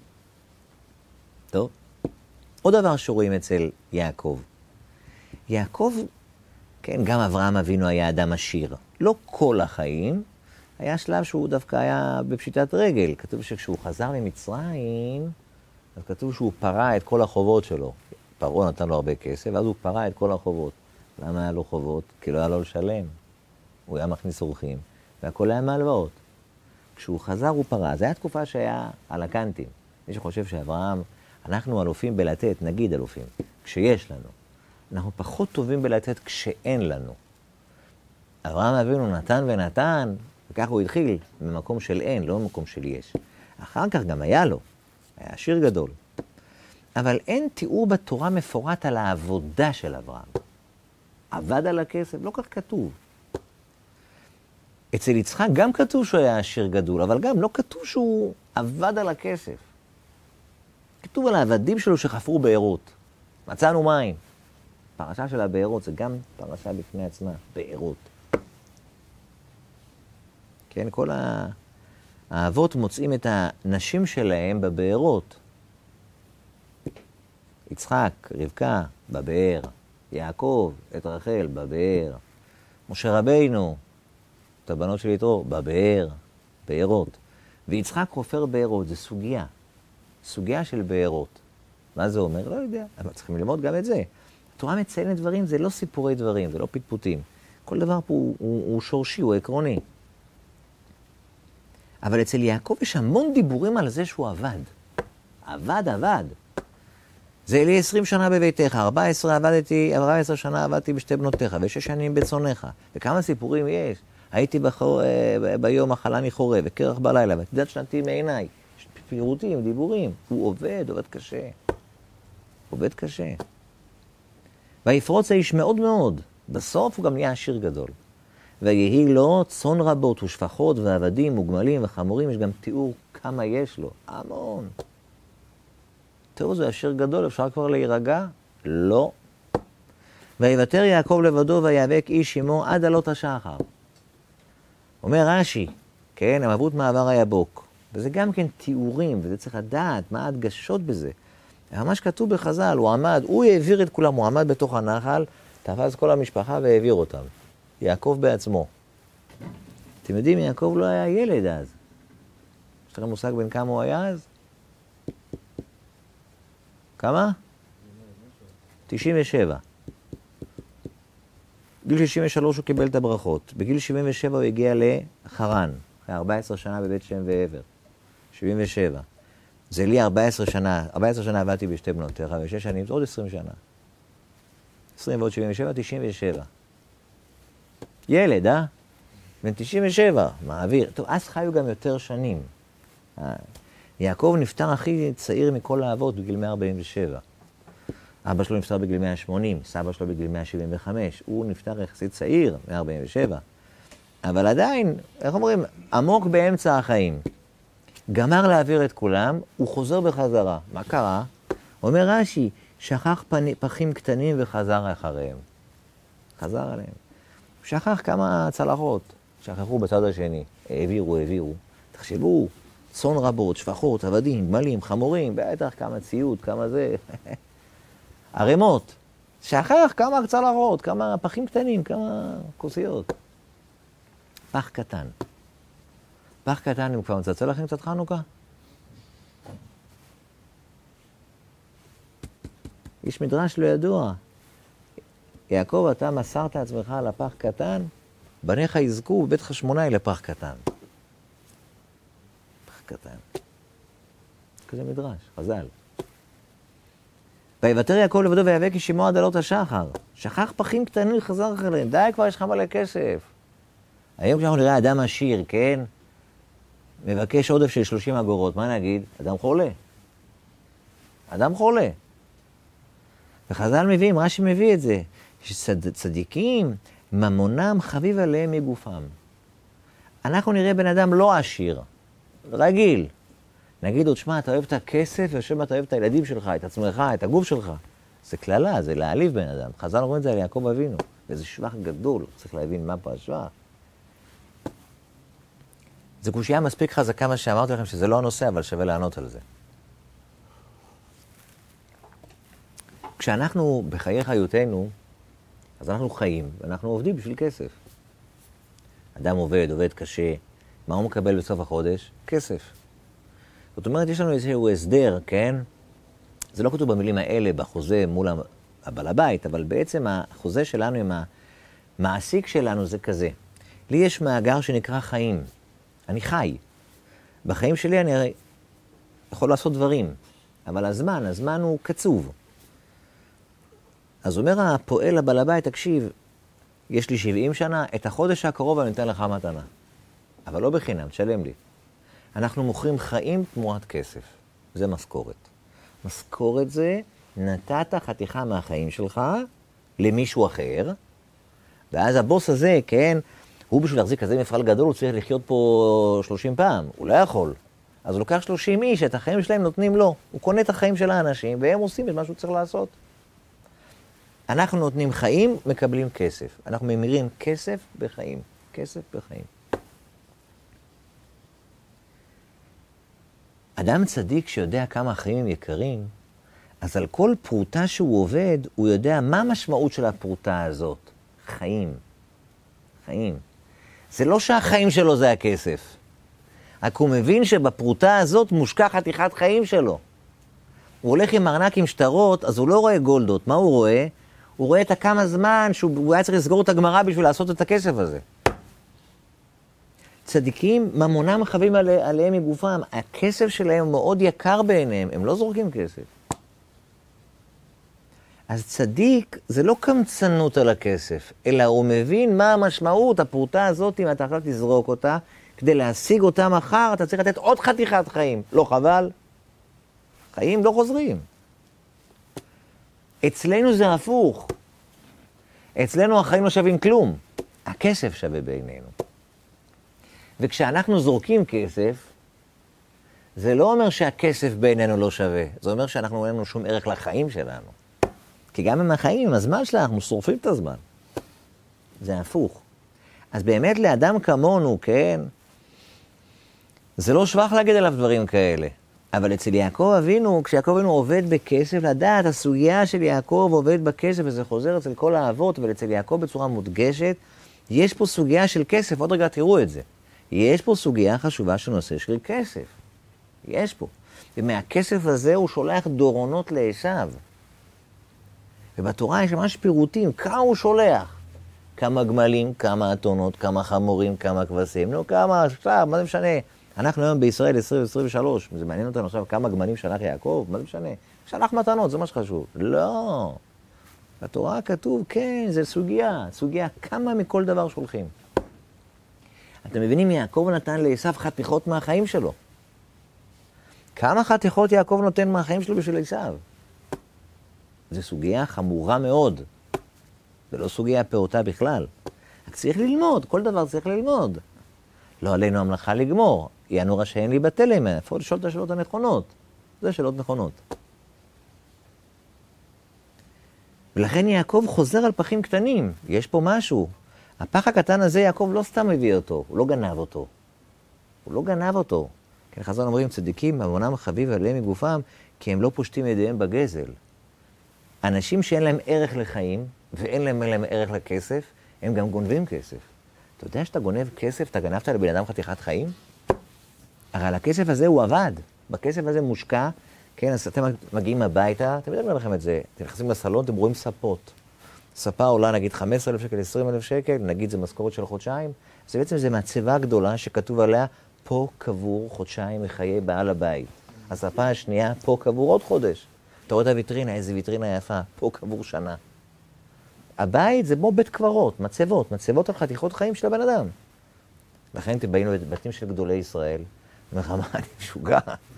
טוב. עוד דבר שרואים אצל יעקב. יעקב, כן, גם אברהם אבינו היה אדם עשיר. לא כל החיים, היה שלב שהוא דווקא היה בפשיטת רגל. כתוב שכשהוא חזר ממצרים, אז כתוב שהוא פרע את כל החובות שלו. פרעה נתן לו הרבה כסף, ואז הוא פרע את כל החובות. למה היה לו חובות? כי לא היה לו לשלם. הוא היה מכניס אורחים, והכל היה מהלוואות. כשהוא חזר הוא פרע. זו הייתה תקופה שהיה על הקנטים. מי שחושב שאברהם, אנחנו אלופים בלתת, נגיד אלופים, כשיש לנו. אנחנו פחות טובים בלתת כשאין לנו. אברהם אבינו נתן ונתן, וכך הוא התחיל ממקום של אין, לא ממקום של יש. אחר כך גם היה לו, היה עשיר גדול. אבל אין תיאור בתורה מפורט על העבודה של אברהם. עבד על הכסף, לא כך כתוב. אצל יצחק גם כתוב שהוא היה עשיר גדול, אבל גם לא כתוב שהוא עבד על הכסף. כתוב על העבדים שלו שחפרו בארות. מצאנו מים. פרשה של הבארות זה גם פרשה בפני עצמה, בארות. כן, כל האבות מוצאים את הנשים שלהם בבארות. יצחק, רבקה, בבאר. יעקב, את רחל, בבאר. משה רבינו, את הבנות של יתרו, בבאר, בארות. ויצחק חופר בארות, זה סוגיה. סוגיה של בארות. מה זה אומר? לא יודע, אבל צריכים ללמוד גם את זה. התורה מציינת דברים, זה לא סיפורי דברים, זה לא פטפוטים. כל דבר פה הוא, הוא, הוא שורשי, הוא עקרוני. אבל אצל יעקב יש המון דיבורים על זה שהוא עבד. עבד, עבד. זה לי עשרים שנה בביתך, ארבע עשרה עבדתי, ארבע עשרה שנה עבדתי בשתי בנותיך, ושש שנים בצונך. וכמה סיפורים יש. הייתי בחור, ביום אכלה מחורב, וקרח בלילה, ותדעת שנתי מעיניי. יש פירוטים, דיבורים. הוא עובד, עובד קשה. עובד קשה. ויפרוץ האיש מאוד מאוד. בסוף הוא גם נהיה עשיר גדול. ויהי לו צאן רבות ושפחות ועבדים וגמלים וחמורים. יש גם תיאור כמה יש לו. המון. תראו, זה עשיר גדול, אפשר כבר להירגע? לא. ויוותר יעקב לבדו ויאבק איש עמו עד עלות השחר. אומר רש"י, כן, המבוט מעבר היבוק. וזה גם כן תיאורים, וזה צריך לדעת מה ההדגשות בזה. ממש כתוב בחז"ל, הוא עמד, הוא העביר את כולם, הוא עמד בתוך הנחל, תפס כל המשפחה והעביר אותם. יעקב בעצמו. אתם יודעים, יעקב לא היה ילד אז. יש לכם מושג בין כמה הוא היה אז? כמה? תשעים ושבע. בגיל שישים ושלוש הוא קיבל את הברכות. בגיל שבעים ושבע הוא הגיע לחרן. אחרי ארבע עשרה שנה בבית שם ועבר. שבעים ושבע. זה לי ארבע עשרה שנה. ארבע עשרה שנה עבדתי בשתי בנותיך, ושש שנים, עוד עשרים שנה. עשרים ועוד שבעים ושבע, תשעים ושבע. ילד, אה? בן תשעים ושבע, מעביר. טוב, אז חיו גם יותר שנים. יעקב נפטר הכי צעיר מכל האבות בגיל מאה ארבעים ושבע. אבא שלו נפטר בגיל מאה ושמונים, סבא שלו בגיל מאה שבעים וחמש. הוא נפטר יחסית צעיר, מאה ארבעים ושבע. אבל עדיין, איך אומרים, עמוק באמצע החיים. גמר להעביר את כולם, הוא חוזר בחזרה. מה קרה? אומר רש"י, שכח פני, פחים קטנים וחזר אחריהם. חזר עליהם. שכח כמה צלחות. שכחו בצד השני. העבירו, העבירו. תחשבו, צאן רבות, שפחות, עבדים, גמלים, חמורים, בטח כמה ציוד, כמה זה. ערימות. שכח כמה צלחות, כמה פחים קטנים, כמה כוסיות. פח קטן. פח קטן, אם כבר מצלצל לכם קצת חנוכה? איש מדרש לא ידוע. יעקב, אתה מסרת עצמך על הפח קטן, בניך יזכו בבית חשמונאי לפח קטן. פח קטן. כזה מדרש, חז"ל. ויוותר יעקב לבדו ויאבק איש עמו עד עלות השחר. שכח פחים קטנים וחזר אחריהם. די, כבר יש לך מלא כסף. היום כשאנחנו נראה אדם עשיר, כן? מבקש עודף של שלושים אגורות, מה נגיד? אדם חולה. אדם חולה. וחז"ל מביאים, רש"י מביא את זה, שצדיקים, ממונם חביב עליהם מגופם. אנחנו נראה בן אדם לא עשיר, רגיל. נגיד עוד, שמע, אתה אוהב את הכסף, ושם אתה אוהב את הילדים שלך, את עצמך, את הגוף שלך. זה כללה, זה להעליב בן אדם. חז"ל רואים את זה על יעקב אבינו, וזה שבח גדול, צריך להבין מה פה השבח. זו קושייה מספיק חזקה מה שאמרתי לכם, שזה לא הנושא, אבל שווה לענות על זה. כשאנחנו בחיי חיותנו, אז אנחנו חיים, ואנחנו עובדים בשביל כסף. אדם עובד, עובד קשה, מה הוא מקבל בסוף החודש? כסף. זאת אומרת, יש לנו איזשהו הסדר, כן? זה לא כתוב במילים האלה, בחוזה מול הבעל הבית, אבל בעצם החוזה שלנו עם המעסיק שלנו זה כזה. לי יש מאגר שנקרא חיים. אני חי. בחיים שלי אני יכול לעשות דברים, אבל הזמן, הזמן הוא קצוב. אז אומר הפועל הבעל הבית, תקשיב, יש לי שבעים שנה, את החודש הקרוב אני אתן לך מתנה. אבל לא בחינם, תשלם לי. אנחנו מוכרים חיים תמורת כסף. זה משכורת. משכורת זה, נתת חתיכה מהחיים שלך למישהו אחר, ואז הבוס הזה, כן, הוא בשביל להחזיק כזה מפעל גדול, הוא צריך לחיות פה שלושים פעם. הוא לא יכול. אז הוא לוקח שלושים איש, את החיים שלהם נותנים לו. הוא קונה את החיים של האנשים, והם עושים את מה שהוא צריך לעשות. אנחנו נותנים חיים, מקבלים כסף. אנחנו ממירים כסף בחיים. כסף בחיים. אדם צדיק שיודע כמה החיים הם יקרים, אז על כל פרוטה שהוא עובד, הוא יודע מה המשמעות של הפרוטה הזאת. חיים. חיים. זה לא שהחיים שלו זה הכסף. רק הוא מבין שבפרוטה הזאת מושקע חתיכת חיים שלו. הוא הולך עם ארנק עם שטרות, אז הוא לא רואה גולדות. מה הוא רואה? הוא רואה את הכמה זמן שהוא היה צריך לסגור את הגמרא בשביל לעשות את הכסף הזה. צדיקים, ממונם חווים עלי, עליהם מגופם. הכסף שלהם מאוד יקר בעיניהם, הם לא זורקים כסף. אז צדיק זה לא קמצנות על הכסף, אלא הוא מבין מה המשמעות, הפרוטה הזאת, אם אתה עכשיו תזרוק אותה, כדי להשיג אותה מחר, אתה צריך לתת עוד חתיכת חיים. לא חבל? חיים לא חוזרים. אצלנו זה הפוך. אצלנו החיים לא שווים כלום. הכסף שווה בעינינו. וכשאנחנו זורקים כסף, זה לא אומר שהכסף בעינינו לא שווה. זה אומר שאנחנו אין לנו שום ערך לחיים שלנו. כי גם עם החיים, עם הזמן שלנו, אנחנו שורפים את הזמן. זה הפוך. אז באמת לאדם כמונו, כן, זה לא שבח להגיד עליו דברים כאלה. אבל אצל יעקב אבינו, כשיעקב אבינו עובד בכסף, לדעת, הסוגיה של יעקב עובד בכסף, וזה חוזר אצל כל האבות, אבל אצל יעקב בצורה מודגשת, יש פה סוגיה של כסף, עוד רגע תראו את זה. יש פה סוגיה חשובה של נושא של כסף. יש פה. ומהכסף הזה הוא שולח דורונות לעשיו. ובתורה יש ממש פירוטים, כמה הוא שולח. כמה גמלים, כמה אתונות, כמה חמורים, כמה כבשים. נו, כמה, עכשיו, מה זה משנה? אנחנו היום בישראל עשרים עשרים ושלוש, זה מעניין אותנו עכשיו כמה גמלים שלח יעקב, מה זה משנה? שלח מתנות, זה מה שחשוב. לא. בתורה כתוב, כן, זה סוגיה, סוגיה, כמה מכל דבר שולחים. אתם מבינים, יעקב נתן לעשיו חתיכות מהחיים שלו. כמה חתיכות יעקב נותן מהחיים שלו בשביל עשיו? זו סוגיה חמורה מאוד. זה לא סוגיה פעוטה בכלל. רק צריך ללמוד, כל דבר צריך ללמוד. לא עלינו המלאכה לגמור. יענו רשאין להיבטל להם, איפה לשאול את השאלות הנכונות? זה שאלות נכונות. ולכן יעקב חוזר על פחים קטנים. יש פה משהו. הפח הקטן הזה יעקב לא סתם הביא אותו, הוא לא גנב אותו. הוא לא גנב אותו. כן, חז"ל אומרים, צדיקים, ממונם חביב עליהם מגופם, כי הם לא פושטים ידיהם בגזל. אנשים שאין להם ערך לחיים, ואין להם, להם ערך לכסף, הם גם גונבים כסף. אתה יודע שאתה גונב כסף, אתה גנבת לבן אדם חתיכת חיים? הרי על הכסף הזה הוא עבד. בכסף הזה מושקע, כן, אז אתם מגיעים הביתה, אתם יודעים לכם את זה, אתם נכנסים לסלון, אתם רואים ספות. ספה עולה נגיד חמישה עשר אלף שקל, עשרים אלף שקל, נגיד זה משכורת של חודשיים, אז בעצם זה מהצבע הגדולה שכתוב עליה, פה קבור חודשיים מחיי בעל הבית. הספה השנייה, פה קבור עוד חודש. אתה רואה את הוויטרינה, איזה ויטרינה יפה, פה קבור שנה. הבית זה כמו בית קברות, מצבות, מצבות על חתיכות חיים של הבן אדם. לכן אתם באים לבתים של גדולי ישראל, אומר לך, מה, אני משוגע?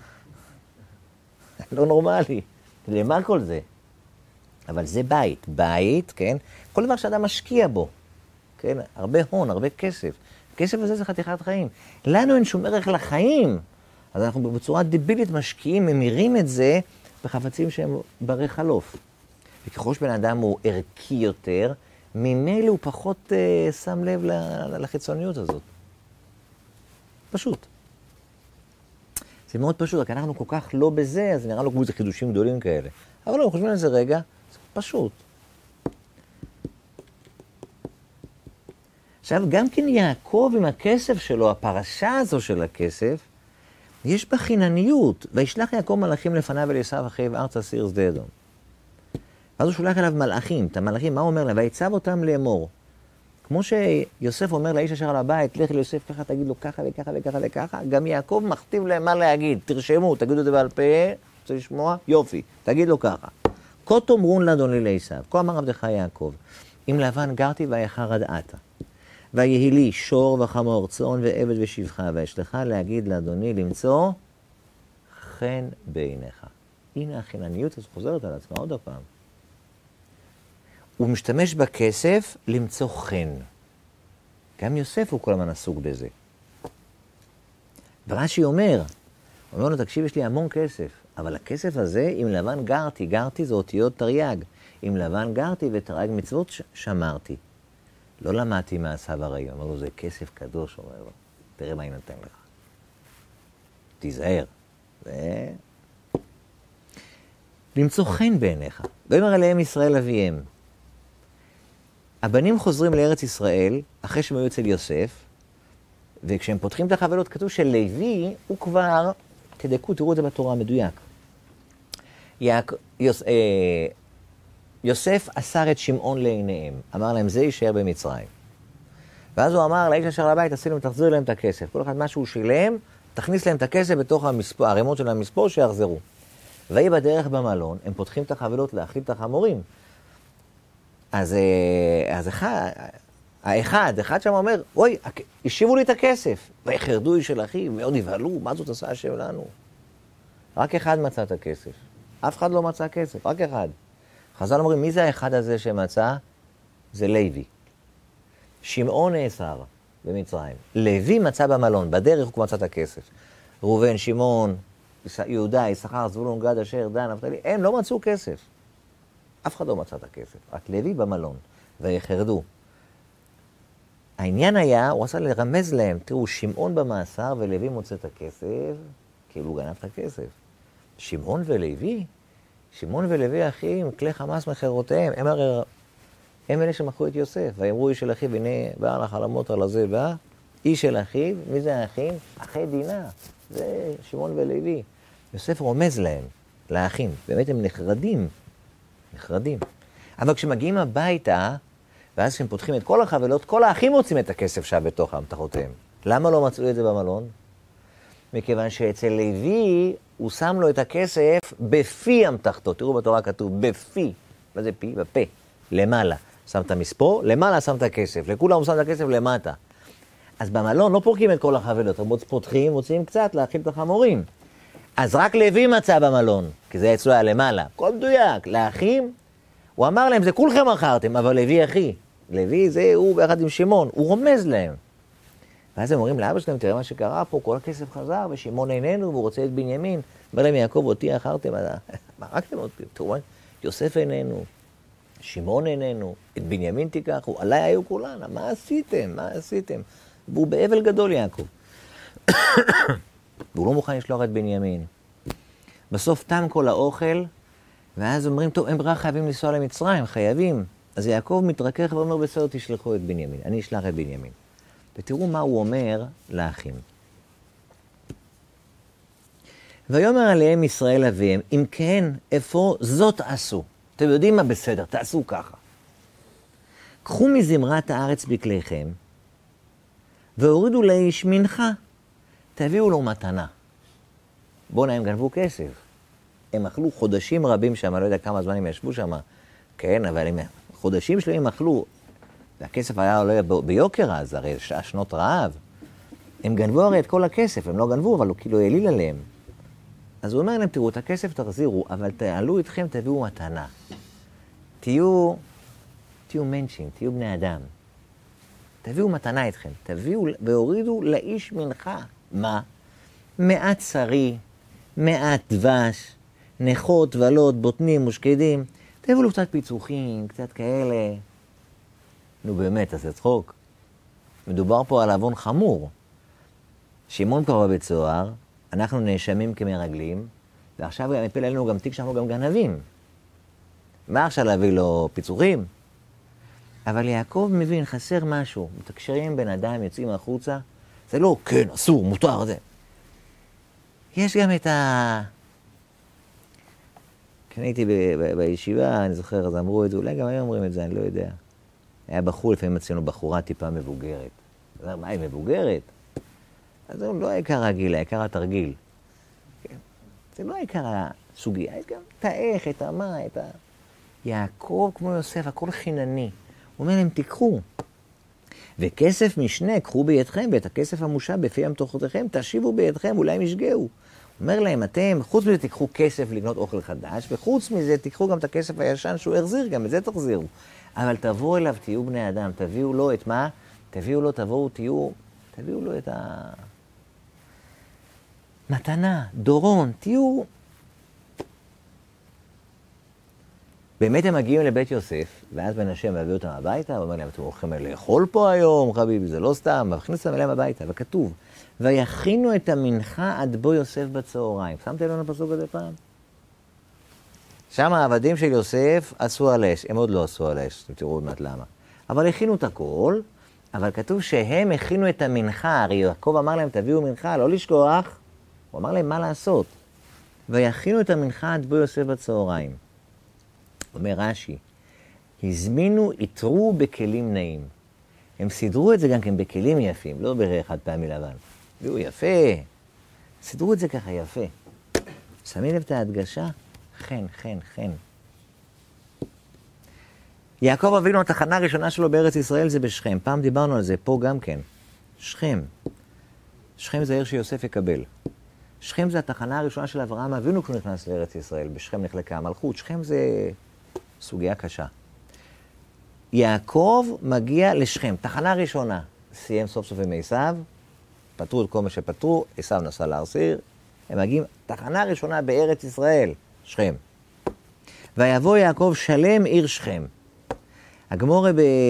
לא נורמלי. למה כל זה? אבל זה בית. בית, כן? כל דבר שאדם משקיע בו. כן? הרבה הון, הרבה כסף. כסף הזה זה חתיכת חיים. לנו אין שום ערך לחיים. אז אנחנו בצורה דיבילית משקיעים, ממירים את זה בחפצים שהם ברי חלוף. וככל שבן אדם הוא ערכי יותר, ממילא הוא פחות uh, שם לב לחיצוניות הזאת. פשוט. זה מאוד פשוט, רק אנחנו כל כך לא בזה, אז נראה לו כמו איזה חידושים גדולים כאלה. אבל לא, חושבים על זה רגע, זה פשוט. עכשיו, גם כן יעקב עם הכסף שלו, הפרשה הזו של הכסף, יש בה חינניות, וישלח יעקב מלאכים לפניו אל עשיו אחיו ארצה סיר שדה אדום. ואז הוא שולח אליו מלאכים, את המלאכים, מה הוא אומר להם? ויצב אותם לאמור. כמו שיוסף אומר לאיש אשר על הבית, לך ליוסף ככה, תגיד לו ככה וככה וככה וככה, גם יעקב מכתיב להם מה להגיד, תרשמו, תגידו את זה בעל פה, רוצה לשמוע? יופי, תגיד לו ככה. כה תאמרון לאדוני לעשיו, כה אמר עבדך יעקב, אם לבן גרתי ויחר עד עתה, ויהי לי שור וחמור, צאן ועבד ושבחה, וישלך להגיד לאדוני למצוא חן בעיניך. הנה החינניות הזאת חוזרת על עצמה עוד הפעם. הוא משתמש בכסף למצוא חן. גם יוסף הוא כל הזמן עסוק בזה. ורש"י אומר, הוא אומר לו, תקשיב, יש לי המון כסף, אבל הכסף הזה, אם לבן גרתי, גרתי זה אותיות תרי"ג. אם לבן גרתי ותרי"ג מצוות שמרתי. לא למדתי מעשיו הרעים. אמר לו, זה כסף קדוש, אומר לו. תראה מה אני נותן לך. תיזהר. זה... למצוא חן בעיניך. ואומר עליהם ישראל אביהם. הבנים חוזרים לארץ ישראל, אחרי שהם היו אצל יוסף, וכשהם פותחים את החבילות, כתוב שלוי הוא כבר, תדקו, תראו את זה בתורה המדויק. יעק... יוס... אה... יוסף אסר את שמעון לעיניהם, אמר להם, זה יישאר במצרים. ואז הוא אמר, לאיש אשר לבית, תעשי תחזיר להם את הכסף. כל אחד מה שהוא שילם, תכניס להם את הכסף בתוך המספור, הרימות של המספור שיחזרו. והיא בדרך במלון, הם פותחים את החבילות להאכיל את החמורים. אז, אז אחד, האחד, אחד שם אומר, אוי, השיבו לי את הכסף. ויחרדו איש של אחי, מאוד יבהלו, מה זאת עשה השם לנו? רק אחד מצא את הכסף. אף אחד לא מצא כסף, רק אחד. חז"ל אומרים, מי זה האחד הזה שמצא? זה לוי. שמעון נאסר במצרים. לוי מצא במלון, בדרך הוא מצא את הכסף. ראובן, שמעון, יהודה, יששכר, זבולון, גד, אשר, דן, נפתלי, הם לא מצאו כסף. אף אחד לא מצא את הכסף. רק לוי במלון, ויחרדו. העניין היה, הוא עשה לרמז להם, תראו, שמעון במאסר ולוי מוצא את הכסף, כאילו הוא גנב את הכסף. שמעון ולוי? שמעון ולוי אחים, כלי חמאס מחירותיהם, הם הרי, הם אלה שמכרו את יוסף, ואמרו איש של אחיו, הנה בא לך למות על הזה, בא, איש של אחיו, מי זה האחים? אחי דינה, זה שמעון ולוי. יוסף רומז להם, לאחים, באמת הם נחרדים, נחרדים. אבל כשמגיעים הביתה, ואז כשהם פותחים את כל החבילות, כל האחים מוצאים את הכסף שם בתוך המתחותיהם. למה לא מצאו את זה במלון? מכיוון שאצל לוי, הוא שם לו את הכסף בפי המתחתות. תראו בתורה כתוב, בפי. מה זה פי? בפה. למעלה. שם את המספור, למעלה שם את הכסף. לכולם הוא שם את הכסף למטה. אז במלון לא פורקים את כל החבילות. הם פותחים, מוצאים קצת להאכיל את החמורים. אז רק לוי מצא במלון, כי זה אצלו היה למעלה. כל מדויק. לאחים, הוא אמר להם, זה כולכם מכרתם, אבל לוי אחי. לוי זה הוא ביחד עם שמעון. הוא רומז להם. ואז הם אומרים לאבא שלהם, תראה מה שקרה פה, כל הכסף חזר, ושמעון איננו, והוא רוצה את בנימין. אומר להם, יעקב, אותי אחרתם, מה ראיתם אותי? תראו, יוסף איננו, שמעון איננו, את בנימין תיקחו, עליי היו כולן, מה עשיתם? מה עשיתם? והוא באבל גדול, יעקב. והוא לא מוכן לשלוח את בנימין. בסוף תם כל האוכל, ואז אומרים, טוב, הם ברח חייבים לנסוע למצרים, חייבים. אז יעקב מתרכך ואומר, בסדר, תשלחו את בנימין, אני אשלח את בנימין. ותראו מה הוא אומר לאחים. ויאמר עליהם ישראל אביהם, אם כן, איפה זאת עשו? אתם יודעים מה בסדר, תעשו ככה. קחו מזמרת הארץ בכליכם, והורידו לאיש מנחה, תביאו לו מתנה. בואו נהם גנבו כסף. הם אכלו חודשים רבים שם, אני לא יודע כמה זמן הם ישבו שם, כן, אבל הם חודשים שלהם אכלו, והכסף היה עולה ביוקר אז, הרי שנות רעב. הם גנבו הרי את כל הכסף, הם לא גנבו, אבל הוא כאילו העליל עליהם. אז הוא אומר להם, תראו, את הכסף תחזירו, אבל תעלו איתכם, תביאו מתנה. תהיו, תהיו מנשים, תהיו בני אדם. תביאו מתנה איתכם, תביאו והורידו לאיש מנחה. מה? מעט שרי, מעט דבש, נחות, ולות, בוטנים, מושקדים. תביאו לו קצת פיצוחים, קצת כאלה. נו באמת, אז זה צחוק. מדובר פה על עוון חמור. שמעון כבר בבית סוהר, אנחנו נאשמים כמרגלים, ועכשיו מפיל עלינו גם תיק שאנחנו גם גנבים. מה עכשיו להביא לו פיצוחים? אבל יעקב מבין, חסר משהו. מתקשרים בן אדם, יוצאים החוצה, זה לא, כן, אסור, מותר, זה. יש גם את ה... כשהייתי בישיבה, אני זוכר, אז אמרו את זה, אולי גם היום אומרים את זה, אני לא יודע. היה בחור, לפעמים אצלנו בחורה טיפה מבוגרת. הוא אומר, מה, היא מבוגרת? אז זה לא העיקר הרגיל, העיקר התרגיל. כן? זה לא העיקר הסוגיה, יש גם את האיך, את המה, את ה... יעקב כמו יוסף, הכל חינני. הוא אומר להם, תיקחו. וכסף משנה, קחו בידכם, ואת הכסף המושב בפי המתוחותיכם, תשיבו בידכם, אולי הם ישגעו. הוא אומר להם, אתם, חוץ מזה תיקחו כסף לקנות אוכל חדש, וחוץ מזה תיקחו גם את הכסף הישן שהוא החזיר, גם את זה תחזירו. אבל תבואו אליו, תהיו בני אדם, תביאו לו את מה? תביאו לו, תבואו, תהיו, תביאו לו את ה... מתנה, דורון, תהיו... באמת הם מגיעים לבית יוסף, ואז בן השם מביא אותם הביתה, ואומר להם, אתם הולכים לאכול פה היום, חביבי, זה לא סתם, מכניס אותם אליהם הביתה, וכתוב, ויכינו את המנחה עד בו יוסף בצהריים. שמתם לנו פסוק הזה פעם? שם העבדים של יוסף עשו על אש, הם עוד לא עשו על אש, תראו עוד מעט למה. אבל הכינו את הכל, אבל כתוב שהם הכינו את המנחה, הרי יעקב אמר להם, תביאו מנחה, לא לשכוח. הוא אמר להם מה לעשות. ויכינו את המנחה עד בוא יוסף בצהריים. אומר רש"י, הזמינו, יתרו בכלים נעים. הם סידרו את זה גם כן בכלים יפים, לא בחד פעמי לבן. והוא יפה. סידרו את זה ככה יפה. שמים לב את ההדגשה? חן, חן, חן. יעקב אבינו, התחנה הראשונה שלו בארץ ישראל זה בשכם. פעם דיברנו על זה, פה גם כן. שכם. שכם זה עיר שיוסף יקבל. שכם זה התחנה הראשונה של אברהם אבינו כשהוא נכנס לארץ ישראל. בשכם נחלקה המלכות. שכם זה סוגיה קשה. יעקב מגיע לשכם. תחנה ראשונה. סיים סוף סוף עם עשיו. פתרו את כל מה שפתרו. עשיו נסע להר סיר. הם מגיעים, תחנה ראשונה בארץ ישראל. שכם. ויבוא יעקב שלם עיר שכם. הגמורה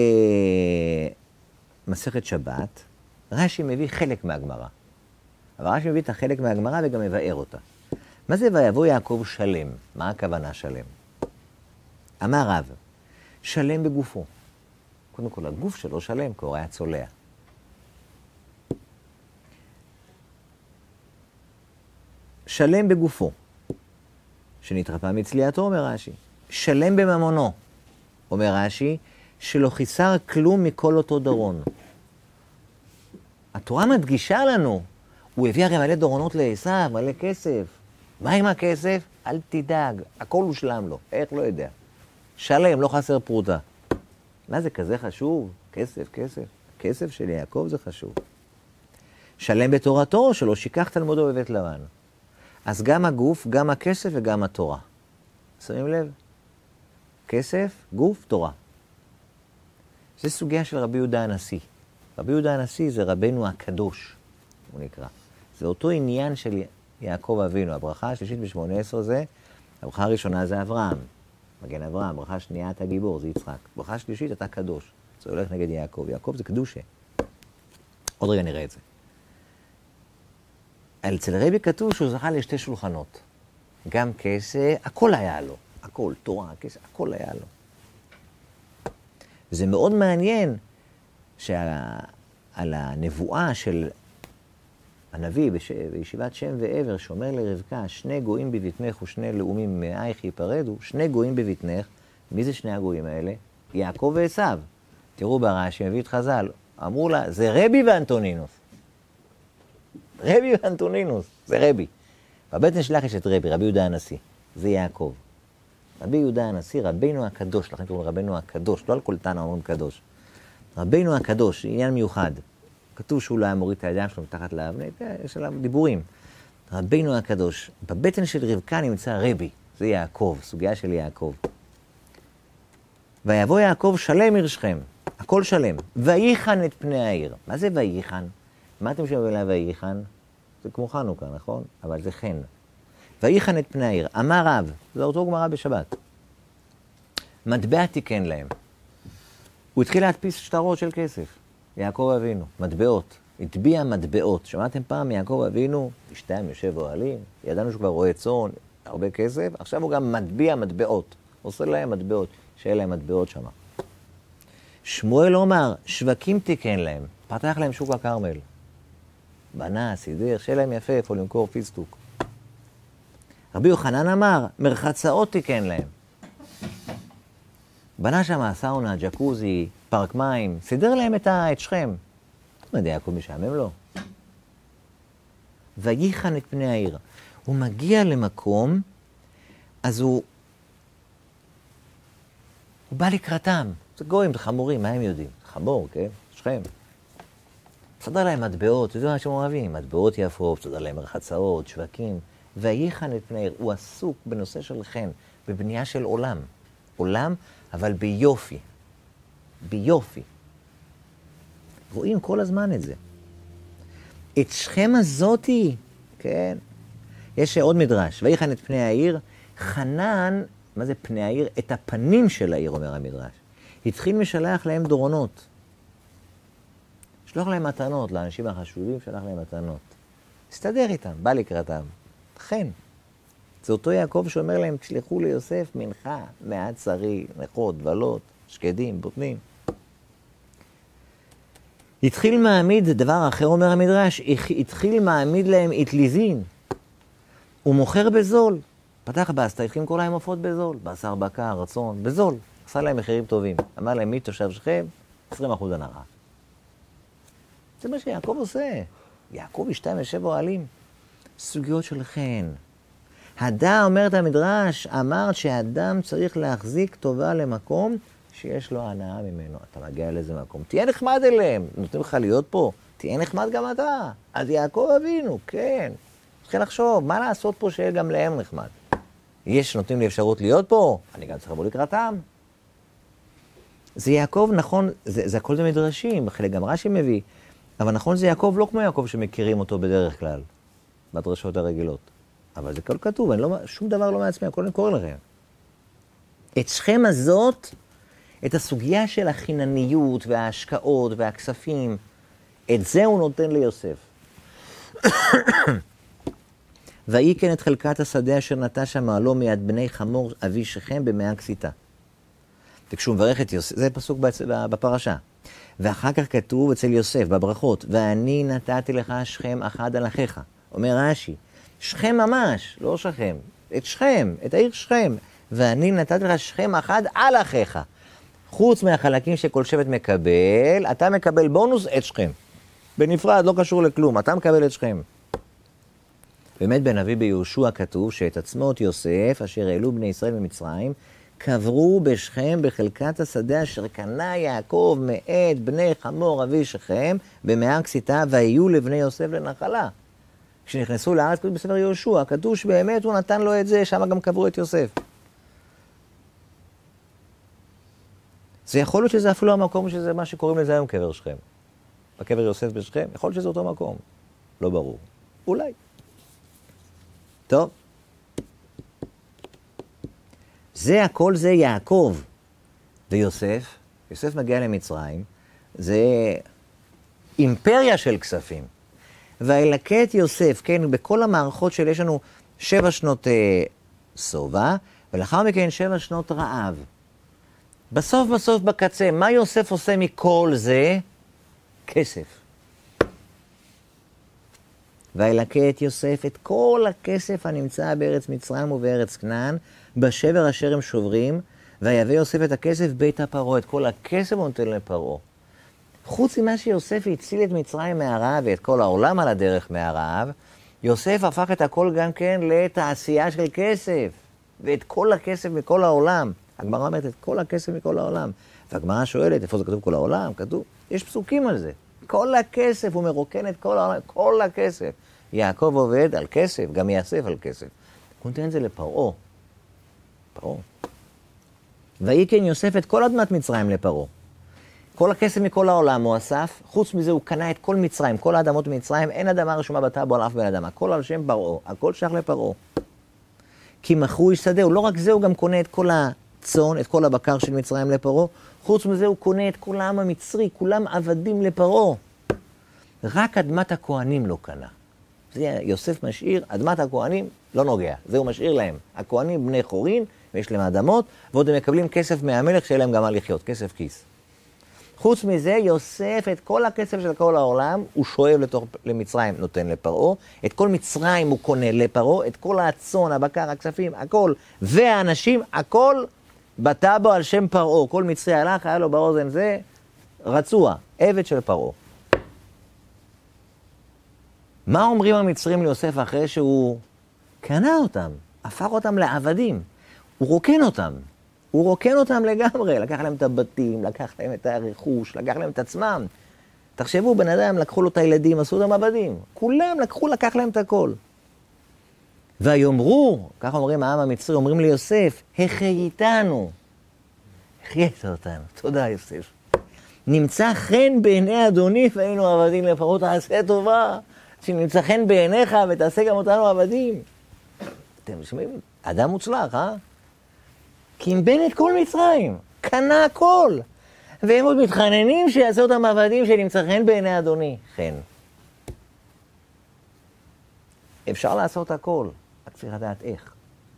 במסכת שבת, רש"י מביא חלק מהגמרא. אבל רש"י מביא את החלק מהגמרא וגם מבאר אותה. מה זה ויבוא יעקב שלם? מה הכוונה שלם? אמר רב, שלם בגופו. קודם כל, הגוף שלו שלם, כי הוא היה צולע. שלם בגופו, שנתרפא מצליעתו, אומר רש"י. שלם בממונו, אומר רש"י, שלא חיסר כלום מכל אותו דורון. התורה מדגישה לנו, הוא הביא הרי מלא דורונות לעשיו, מלא כסף. מה עם הכסף? אל תדאג, הכל הושלם לו, איך לא יודע. שלם, לא חסר פרוטה. מה זה כזה חשוב? כסף, כסף. כסף של יעקב זה חשוב. שלם בתורתו, שלא שיקח תלמודו בבית לבן. אז גם הגוף, גם הכסף וגם התורה. שמים לב? כסף, גוף, תורה. זה סוגיה של רבי יהודה הנשיא. רבי יהודה הנשיא זה רבנו הקדוש, הוא נקרא. זה אותו עניין של יעקב אבינו. הברכה השלישית ב-שמונה עשרה זה, הברכה הראשונה זה אברהם, מגן אברהם. הברכה השנייה אתה גיבור, זה יצחק. הברכה השלישית אתה קדוש. זה הולך נגד יעקב. יעקב זה קדושה. עוד רגע נראה את זה. אצל רבי כתוב שהוא זכה לשתי שולחנות. גם כסף, הכל היה לו. הכל, תורה, כסף, הכל היה לו. זה מאוד מעניין שעל הנבואה של הנביא בש... בישיבת שם ועבר, שאומר לרבקה, שני גויים בבטנך ושני לאומים מאייך ייפרדו, שני גויים בבטנך. מי זה שני הגויים האלה? יעקב ועשיו. תראו ברש"י, מביא את חז"ל, אמרו לה, זה רבי ואנטונינוס. רבי ואנטונינוס, זה רבי. בבטן שלך יש את רבי, רבי יהודה הנשיא. זה יעקב. רבי יהודה הנשיא, רבינו הקדוש, לכן קוראים רבינו הקדוש, לא על כל תנא אומרים קדוש. רבינו הקדוש, עניין מיוחד. כתוב שהוא לא היה מוריד את הידיים שלו מתחת לאבני, יש עליו דיבורים. רבינו הקדוש, בבטן של רבקה נמצא רבי, זה יעקב, סוגיה של יעקב. ויבוא יעקב שלם עיר שכם, הכל שלם, וייחן את פני העיר. מה זה וייחן? מה אתם שומעים עליו וייחן? זה כמו חנוכה, נכון? אבל זה חן. וייחן את פני העיר. אמר רב, זה אותו גמרא בשבת. מטבע תיקן להם. הוא התחיל להדפיס שטרות של כסף. יעקב אבינו, מטבעות. הטביע מטבעות. שמעתם פעם יעקב אבינו, אשתם יושב אוהלים, ידענו שהוא כבר רואה צאן, הרבה כסף, עכשיו הוא גם מטביע מטבעות. עושה להם מטבעות, שיהיה להם מטבעות שמה. שמואל אומר, שווקים תיקן להם. פתח להם שוק הכרמל. בנה, סידר, שיהיה להם יפה איפה למכור פיסטוק. רבי יוחנן אמר, מרחצאות תיקן להם. בנה שם סאונה, ג'קוזי, פארק מים, סידר להם את, ה... את שכם. לא יודע, הכל משעמם לו. וייחן את פני העיר. הוא מגיע למקום, אז הוא... הוא בא לקראתם. זה גויים, זה חמורים, מה הם יודעים? חמור, כן? שכם. סדר להם מטבעות, זה מה שהם אוהבים. מטבעות יפות, סדר להם מרחצאות, שווקים. וייחן את פני העיר. הוא עסוק בנושא של חן, בבנייה של עולם. עולם, אבל ביופי. ביופי. רואים כל הזמן את זה. את שכם הזאתי, כן? יש עוד מדרש. וייחן את פני העיר. חנן, מה זה פני העיר? את הפנים של העיר, אומר המדרש. התחיל משלח להם דורונות. שלוח להם מתנות, לאנשים החשובים שלח להם מתנות. הסתדר איתם, בא לקראתם. חן. זה אותו יעקב שאומר להם, תשלחו ליוסף מנחה, מעט שרי, נכות, דבלות, שקדים, בוטנים. התחיל מעמיד, זה דבר אחר אומר המדרש, התחיל מעמיד להם אטליזין. הוא מוכר בזול. פתח בסטה, התחיל למכור להם עופות בזול. בשר, בקר, רצון, בזול. עשה להם מחירים טובים. אמר להם, מי תושב שכם? עשרים אחוז הנחה. זה מה שיעקב עושה. יעקב השתיים ושבע אוהלים. סוגיות של חן. הדא, אומרת המדרש, אמרת שאדם צריך להחזיק טובה למקום שיש לו הנאה ממנו. אתה מגיע לאיזה מקום. תהיה נחמד אליהם. נותנים לך להיות פה. תהיה נחמד גם אתה. אז יעקב אבינו, כן. צריך לחשוב, מה לעשות פה שיהיה גם להם נחמד? יש, נותנים לי אפשרות להיות פה, אני גם צריך לבוא לקראתם. זה יעקב, נכון, זה, זה הכל זה מדרשים, חלק גם רש"י מביא, אבל נכון זה יעקב לא כמו יעקב שמכירים אותו בדרך כלל, בדרשות הרגילות. אבל זה כל כתוב, אני לא, שום דבר לא מעצמי, הכל אני קורא לכם. את שכם הזאת, את הסוגיה של החינניות וההשקעות והכספים, את זה הוא נותן ליוסף. ויהי כן את חלקת השדה אשר נטש מעלו מיד בני חמור אבי שכם במאה כסיתה. וכשהוא מברך את יוסף, זה פסוק בפרשה. ואחר כך כתוב אצל יוסף בברכות, ואני נתתי לך שכם אחד על אחיך. אומר רש"י, שכם ממש, לא שכם, את שכם, את העיר שכם. ואני נתתי לך שכם אחד על אחיך. חוץ מהחלקים שכל שבט מקבל, אתה מקבל בונוס את שכם. בנפרד, לא קשור לכלום, אתה מקבל את שכם. באמת בנביא ביהושע כתוב שאת עצמות יוסף, אשר העלו בני ישראל ממצרים, קברו בשכם בחלקת השדה אשר קנה יעקב מאת בני חמור אבי שכם במאה כסיתה, והיו לבני יוסף לנחלה. כשנכנסו לארץ, כתוב בספר יהושע, כתוב שבאמת הוא נתן לו את זה, שם גם קברו את יוסף. זה יכול להיות שזה אפילו המקום שזה מה שקוראים לזה היום קבר שכם. בקבר יוסף בשכם, יכול להיות שזה אותו מקום. לא ברור. אולי. טוב. זה הכל זה יעקב ויוסף. יוסף מגיע למצרים. זה אימפריה של כספים. וילקט יוסף, כן, בכל המערכות של יש לנו שבע שנות אה, סובה, ולאחר מכן שבע שנות רעב. בסוף בסוף בקצה, מה יוסף עושה מכל זה? כסף. וילקט יוסף את כל הכסף הנמצא בארץ מצרים ובארץ כנען, בשבר אשר הם שוברים, ויבא יוסף את הכסף בית הפרעה, את כל הכסף הוא נותן לפרעה. חוץ ממה שיוסף הציל את מצרים מהרעב ואת כל העולם על הדרך מהרעב, יוסף הפך את הכל גם כן לתעשייה של כסף, ואת כל הכסף מכל העולם. הגמרא אומרת את כל הכסף מכל העולם. והגמרא שואלת, איפה זה כתוב כל העולם? כתוב, יש פסוקים על זה. כל הכסף, הוא מרוקן את כל העולם, כל הכסף. יעקב עובד על כסף, גם יאסף על כסף. הוא נותן את זה לפרעה. פרעה. ויהי כן יוסף את כל אדמת מצרים לפרעה. כל הכסף מכל העולם הוא אסף, חוץ מזה הוא קנה את כל מצרים, כל האדמות ממצרים, אין אדמה רשומה בטאבו על אף בן אדם, הכל על שם פרעה, הכל שייך לפרעה. כי מכרו איש שדה, לא רק זה, הוא גם קונה את כל הצאן, את כל הבקר של מצרים לפרעה, חוץ מזה הוא קונה את כל העם המצרי, כולם עבדים לפרעה. רק אדמת הכהנים לא קנה. זה יוסף משאיר, אדמת הכהנים לא נוגע, זה הוא משאיר להם. הכהנים בני חורין, ויש להם אדמות, ועוד הם מקבלים כסף מהמלך שיהיה להם גם מה לחיות, כסף כיס. חוץ מזה, יוסף את כל הכסף של כל העולם, הוא שואב לתוך, למצרים, נותן לפרעה. את כל מצרים הוא קונה לפרעה, את כל הצאן, הבקר, הכספים, הכל, והאנשים, הכל בטאבו על שם פרעה. כל מצרי הלך, היה לו באוזן זה, רצוע, עבד של פרעה. מה אומרים המצרים ליוסף אחרי שהוא קנה אותם, הפך אותם לעבדים? הוא רוקן אותם. הוא רוקן אותם לגמרי, לקח להם את הבתים, לקח להם את הרכוש, לקח להם את עצמם. תחשבו, בן אדם, לקחו לו את הילדים, עשו אותם עבדים. כולם לקחו, לקח להם את הכל. ויאמרו, ככה אומרים העם המצרי, אומרים ליוסף, החייתנו. החיית אותנו, תודה יוסף. נמצא חן בעיני אדוני והיינו עבדים לפרעה, תעשה טובה, שנמצא חן בעיניך ותעשה גם אותנו עבדים. אתם שומעים? אדם מוצלח, אה? קימבן את כל מצרים, קנה הכל. והם עוד מתחננים שיעשו אותם עבדים שנמצא חן בעיני אדוני. חן. אפשר לעשות הכל, רק צריך לדעת איך.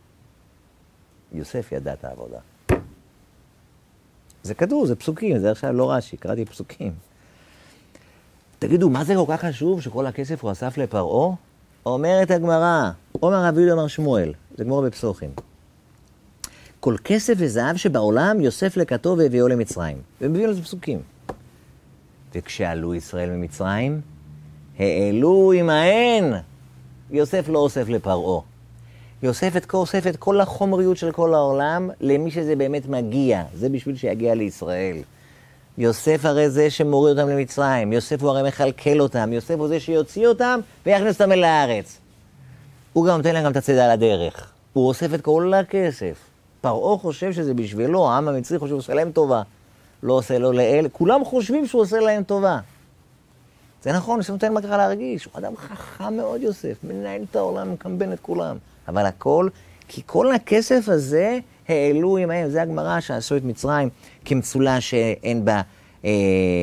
יוסף ידע את העבודה. זה כתוב, זה פסוקים, זה עכשיו לא רש"י, קראתי פסוקים. תגידו, מה זה כל כך חשוב שכל הכסף הוא אסף לפרעה? אומרת הגמרא, אומר רבי אומר שמואל, זה גמור בפסוחים. כל כסף וזהב שבעולם יוסף לקטו והביאו למצרים. ומביאו לזה פסוקים. וכשעלו ישראל ממצרים, העלו עמהן. יוסף לא אוסף לפרעה. יוסף את, אוסף את כל החומריות של כל העולם למי שזה באמת מגיע. זה בשביל שיגיע לישראל. יוסף הרי זה שמוריד אותם למצרים. יוסף הוא הרי מחלקל אותם. יוסף הוא זה שיוציא אותם ויכניס אותם אל הארץ. הוא גם נותן להם גם את הצידה לדרך. הוא אוסף את כל הכסף. פרעה חושב שזה בשבילו, העם המצרי חושב שהוא עושה להם טובה. לא עושה לו לאל. כולם חושבים שהוא עושה להם טובה. זה נכון, יוסף נותן מה ככה להרגיש. הוא אדם חכם מאוד יוסף. מנהל את העולם, מקמבן את כולם. אבל הכל, כי כל הכסף הזה העלו עמהם. זה הגמרא שעשו את מצרים כמצולה שאין בה אה, אה,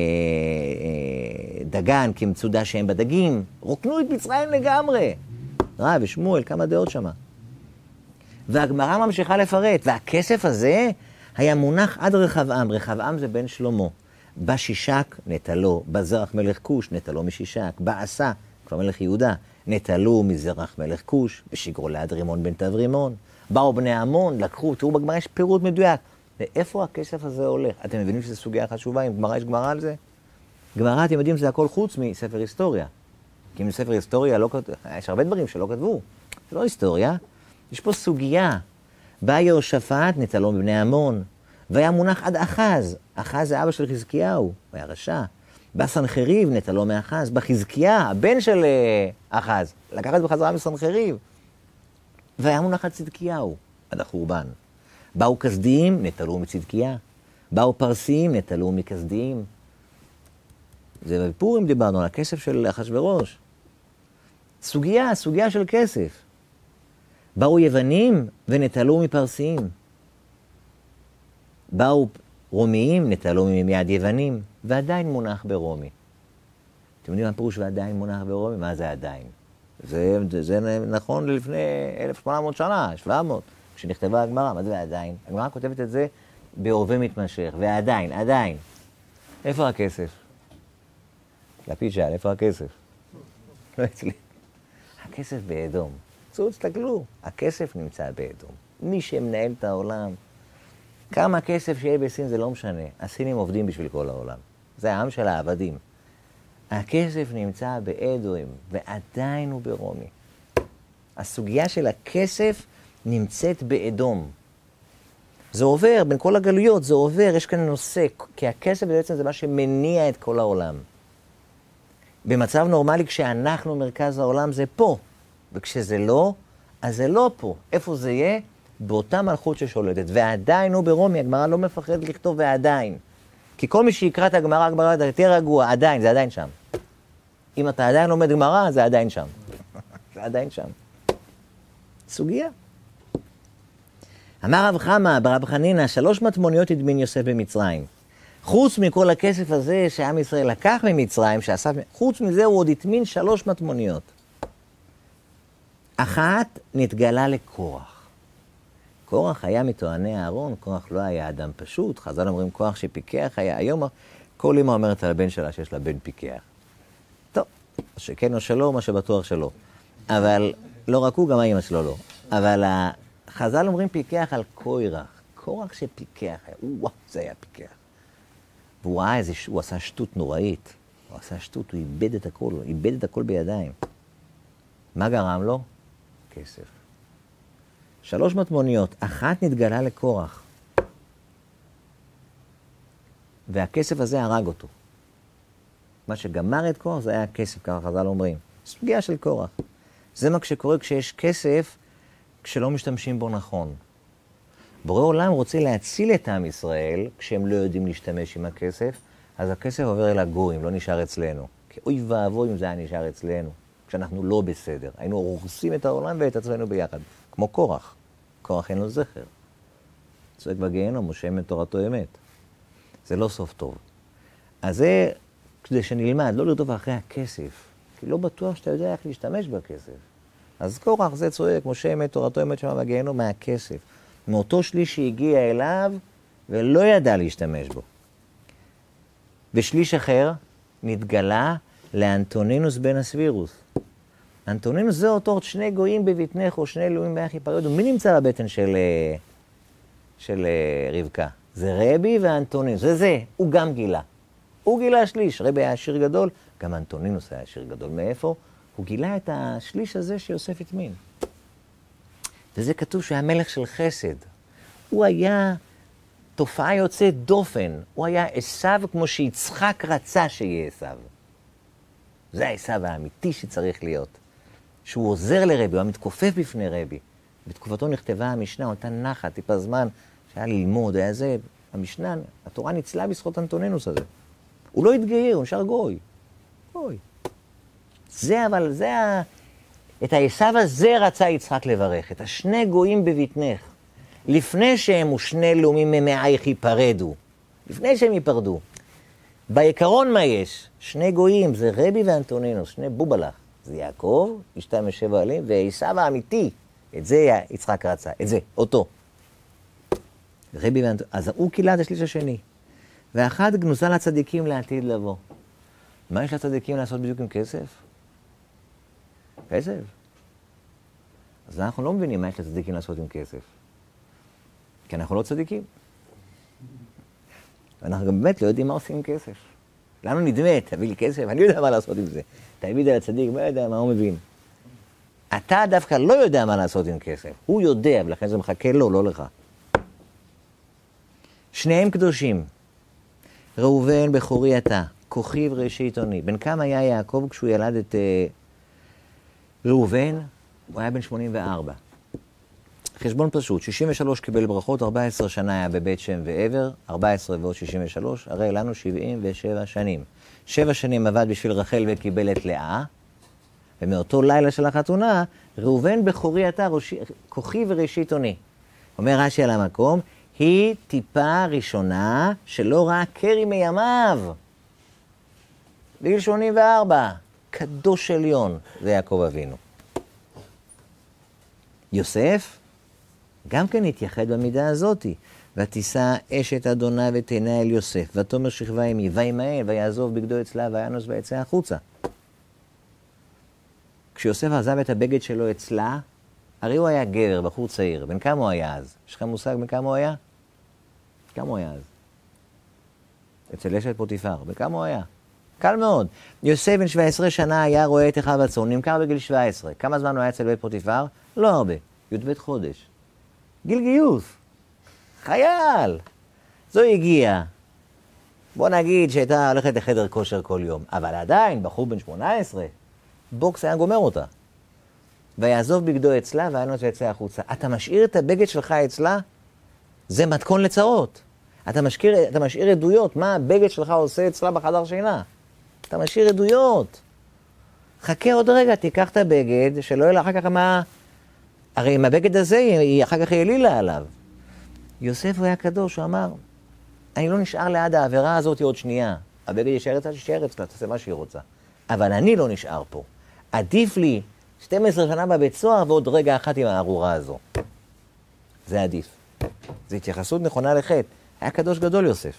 דגן, כמצודה שאין בה דגים. רוקנו את מצרים לגמרי. רב ושמואל, כמה דעות שמה. והגמרא ממשיכה לפרט. והכסף הזה היה מונח עד רחבעם. רחבעם זה בן שלמה. בא שישק, נטלו. בזרח מלך כוש, נטלו משישק. בא עשה, כבר מלך יהודה, נטלו מזרח מלך כוש. ושיגרו ליד רימון בן תברימון. באו בני עמון, לקחו. תראו בגמרא יש פירוט מדויק. ואיפה הכסף הזה הולך? אתם מבינים שזו סוגיה חשובה? אם גמרא יש גמרא על זה? גמרא, אתם יודעים, זה הכל חוץ מספר היסטוריה. כי מספר היסטוריה לא כתבו, יש הרבה דברים שלא כתבו. זה לא היסטוריה. יש פה סוגיה. בא יהושפט, נטלו מבני עמון. והיה מונח עד אחז. אחז זה אבא של חזקיהו, הוא היה רשע. בא סנחריב, נטלו מאחז. בא חזקיה, הבן של אחז. לקחת בחזרה מסנחריב. והיה מונח עד צדקיהו, עד החורבן. באו כסדיים, נטלו מצדקיה. באו פרסיים, נטלו מכסדיים. זה בפורים דיברנו על הכסף של אחשוורוש. סוגיה, סוגיה של כסף. באו יוונים ונטלו מפרסיים. באו רומיים, נטלו מיד יוונים, ועדיין מונח ברומי. אתם יודעים מה פירוש ועדיין מונח ברומי? מה זה עדיין? זה, זה, זה נכון לפני אלף שמונה מאות שנה, שבע מאות, כשנכתבה הגמרא. מה זה ועדיין? הגמרא כותבת את זה בהווה מתמשך, ועדיין, עדיין. איפה הכסף? לפיד שאל, איפה הכסף? לא אצלי. הכסף באדום. צאו, תסתכלו, הכסף נמצא באדום. מי שמנהל את העולם, כמה כסף שיהיה בסין זה לא משנה. הסינים עובדים בשביל כל העולם. זה העם של העבדים. הכסף נמצא באדום, ועדיין הוא ברומי. הסוגיה של הכסף נמצאת באדום. זה עובר, בין כל הגלויות, זה עובר, יש כאן נושא, כי הכסף בעצם זה מה שמניע את כל העולם. במצב נורמלי, כשאנחנו מרכז העולם, זה פה. וכשזה לא, אז זה לא פה. איפה זה יהיה? באותה מלכות ששולטת. ועדיין הוא ברומי, הגמרא לא מפחדת לכתוב ועדיין. כי כל מי שיקרא את הגמרא, הגמרא יותר רגוע, עדיין, זה עדיין שם. אם אתה עדיין לומד גמרא, זה עדיין שם. זה עדיין שם. סוגיה. אמר רב חמא ברב חנינא, שלוש מטמוניות הדמין יוסף במצרים. חוץ מכל הכסף הזה שעם ישראל לקח ממצרים, שאסף, חוץ מזה הוא עוד הדמין שלוש מטמוניות. אחת נתגלה לקורח. קורח היה מטועני אהרון, קורח לא היה אדם פשוט. חז"ל אומרים כוח שפיקח היה. היום כל אמא אומרת על הבן שלה שיש לה בן פיקח. טוב, שכן או שלא, מה שבטוח שלא. אבל לא רק הוא, גם האמא שלו לא. אבל חז"ל אומרים פיקח על קורח. קורח שפיקח היה. וואו, זה היה פיקח. והוא ראה איזה, הוא עשה שטות נוראית. הוא עשה שטות, הוא איבד את הכל, הוא איבד את הכל בידיים. מה גרם לו? כסף. שלוש מטמוניות, אחת נתגלה לקורח. והכסף הזה הרג אותו. מה שגמר את קורח זה היה הכסף, ככה חז"ל אומרים. סוגיה של קורח. זה מה שקורה כשיש כסף, כשלא משתמשים בו נכון. בורא עולם רוצה להציל את עם ישראל, כשהם לא יודעים להשתמש עם הכסף, אז הכסף עובר אל הגויים, לא נשאר אצלנו. כי אוי ואבוי אם זה היה נשאר אצלנו, כשאנחנו לא בסדר. היינו הורסים את העולם ואת עצמנו ביחד. כמו קורח. קורח אין לו זכר. צועק בגיהנום, משה אמת תורתו אמת. זה לא סוף טוב. אז זה כדי שנלמד, לא לרדוף אחרי הכסף. כי לא בטוח שאתה יודע איך להשתמש בכסף. אז קורח זה צועק, משה אמת תורתו אמת שמה בגיהנום מהכסף. מאותו שליש שהגיע אליו ולא ידע להשתמש בו. ושליש אחר נתגלה לאנטונינוס בן הסבירוס. אנטונינוס זה אותו שני גויים בבטנך, או שני אלוהים באח יפרדו. מי נמצא בבטן של, של רבקה? זה רבי ואנטונינוס. זה זה, הוא גם גילה. הוא גילה שליש. רבי היה עשיר גדול, גם אנטונינוס היה עשיר גדול. מאיפה? הוא גילה את השליש הזה שיוסף התמין. וזה כתוב שהוא היה מלך של חסד. הוא היה תופעה יוצאת דופן. הוא היה עשיו כמו שיצחק רצה שיהיה עשיו. זה העשיו האמיתי שצריך להיות. שהוא עוזר לרבי, הוא היה מתכופף בפני רבי. בתקופתו נכתבה המשנה, הוא נתן נחת, טיפה זמן שהיה ללמוד, היה זה, המשנה, התורה ניצלה בזכות אנטונינוס הזה. הוא לא התגייר, הוא נשאר גוי. גוי. זה אבל, זה ה... את העשיו הזה רצה יצחק לברך, את השני גויים בבטנך. לפני שהם ושני לאומים ממאייך ייפרדו. לפני שהם ייפרדו. בעיקרון מה יש? שני גויים, זה רבי ואנטונינוס, שני בובלח. זה יעקב, אשתה משבע עלים, ועשיו האמיתי. את זה יצחק רצה, את זה, אותו. רבי ואנטונינוס, אז הוא קילה את השליש השני. ואחד גנוזה לצדיקים לעתיד לבוא. מה יש לצדיקים לעשות בדיוק עם כסף? כסף. אז אנחנו לא מבינים מה יש לצדיקים לעשות עם כסף. כי אנחנו לא צדיקים. ואנחנו גם באמת לא יודעים מה עושים עם כסף. לנו נדמה, תביא לי כסף, אני יודע מה לעשות עם זה. תביא את הצדיק, מה יודע מה הוא מבין. אתה דווקא לא יודע מה לעשות עם כסף. הוא יודע, ולכן זה מחכה לו, לא לך. שניהם קדושים. ראובן בכורי אתה, כוכי וראשית עוני. בן כמה היה יעקב כשהוא ילד את uh, ראובן? הוא היה בן שמונים וארבע. חשבון פשוט, שישים ושלוש קיבל ברכות, ארבע עשרה שנה היה בבית שם ועבר, ארבע עשרה ועוד שישים ושלוש, הרי לנו שבעים ושבע שנים. שבע שנים עבד בשביל רחל וקיבל את לאה, ומאותו לילה של החתונה, ראובן בכורי אתה, כוכי וראשית עוני. אומר רש"י על המקום, היא טיפה ראשונה שלא ראה קרי מימיו. בגיל שמונים וארבע, קדוש עליון, זה יעקב אבינו. יוסף, גם כן התייחד במידה הזאת. ותישא אשת אדונה ותנה אל יוסף, ותאמר שכבה עמי, וימהל, ויעזוב בגדו אצלה, וינוס ויצא החוצה. כשיוסף עזב את הבגד שלו אצלה, הרי הוא היה גבר, בחור צעיר. בן כמה הוא היה אז? יש לך מושג בן כמה הוא היה? כמה הוא היה אז? אצל אשת פוטיפר. בן כמה הוא היה? קל מאוד. יוסף בן שבע עשרה שנה היה רואה את אחיו הצאן, נמכר בגיל שבע עשרה. כמה זמן הוא היה אצל בית פוטיפר? לא הרבה. י"ב חודש. גיל גיוס. חייל. זו הגיעה. בוא נגיד שהייתה הולכת לחדר כושר כל יום. אבל עדיין, בחור בן שמונה עשרה, בוקס היה גומר אותה. ויעזוב בגדו אצלה, וינוס ויצא החוצה. אתה משאיר את הבגד שלך אצלה? זה מתכון לצרות. אתה משאיר, אתה משאיר עדויות. מה הבגד שלך עושה אצלה בחדר שינה? אתה משאיר עדויות. חכה עוד רגע, תיקח את הבגד, שלא יהיה לה אחר כך מה... הרי עם הבגד הזה, היא אחר כך העלילה עליו. יוסף הוא היה קדוש, הוא אמר, אני לא נשאר ליד העבירה הזאת עוד שנייה. הבגד יישאר אצלה, שישאר אצלה, תעשה מה שהיא רוצה. אבל אני לא נשאר פה. עדיף לי שתים עשרה שנה בבית סוהר ועוד רגע אחת עם הארורה הזו. זה עדיף. זו התייחסות נכונה לחטא. היה קדוש גדול יוסף.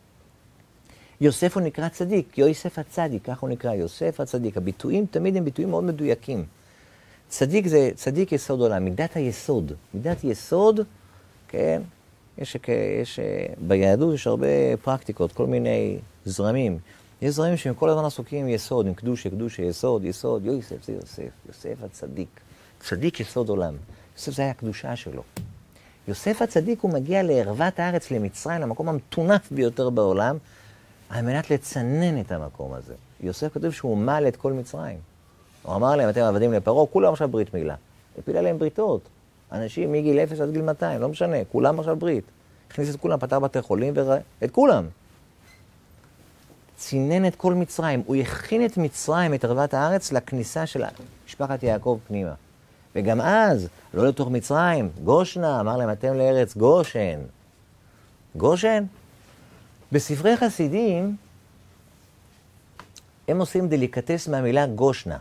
יוסף הוא נקרא צדיק, יוסף הצדיק, כך הוא נקרא, יוסף הצדיק. הביטויים תמיד הם ביטויים מאוד מדויקים. צדיק זה צדיק יסוד עולם, מידת היסוד. מידת יסוד, כן, יש, יש, ביהדות יש הרבה פרקטיקות, כל מיני זרמים. יש זרמים שהם כל הזמן עסוקים עם יסוד, עם קדושה, קדושה, יסוד, יסוד, יוסף זה יוסף, יוסף הצדיק. צדיק יסוד עולם. יוסף זה היה הקדושה שלו. יוסף הצדיק הוא מגיע לערוות הארץ, למצרים, למקום המטונף ביותר בעולם, על מנת לצנן את המקום הזה. יוסף כתוב שהוא מעל את כל מצרים. הוא אמר להם, אתם עבדים לפרעה, כולם עכשיו ברית מילה. הפיל עליהם בריתות. אנשים מגיל אפס עד גיל מאתיים, לא משנה, כולם עכשיו ברית. הכניס את כולם, פתר בתי חולים, ורא... את כולם. צינן את כל מצרים. הוא הכין את מצרים, את ערוות הארץ, לכניסה של משפחת יעקב פנימה. וגם אז, לא לתוך מצרים, גושנה, אמר להם, אתם לארץ גושן. גושן? בספרי חסידים, הם עושים דליקטס מהמילה גושנה.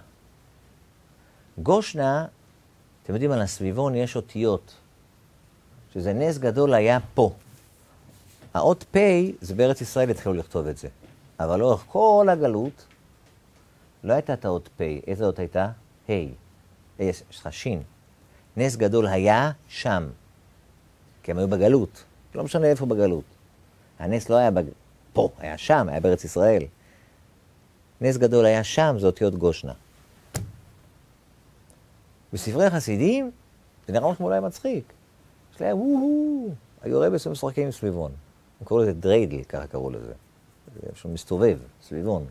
גושנה, אתם יודעים, על הסביבון יש אותיות, שזה נס גדול היה פה. האות פ' זה בארץ ישראל התחילו לכתוב את זה. אבל לאורך כל הגלות, לא הייתה תאות פ', איזה אות הייתה? ה'. יש לך שין. נס גדול היה שם. כי הם היו בגלות. לא משנה איפה בגלות. הנס לא היה בג... פה, היה שם, היה בארץ ישראל. נס גדול היה שם, זה אותיות גושנה. בספרי חסידים, זה נראה לכם אולי מצחיק. יש להם וואו, היו רבס ומשחקים עם סביבון. הם קראו לזה דריידל, ככה קראו לזה. זה שהוא מסתובב, סביבון.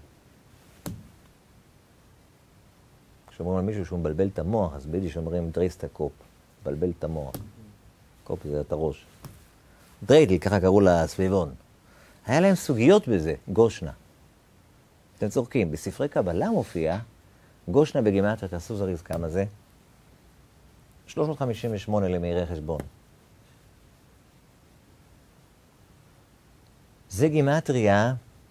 כשאומרים על מישהו שהוא מבלבל את המוח, אז ביידיש אומרים דרייסטה קופ, מבלבל את המוח. קופ זה את הראש. דריידל, ככה קראו לסביבון. היה להם סוגיות בזה, גושנה. אתם צורקים, בספרי קבלה מופיע, גושנה בגימטריה, תעשו זריז כמה זה? שלוש מאות חמישים ושמונה למהירי חשבון. זה גימטריה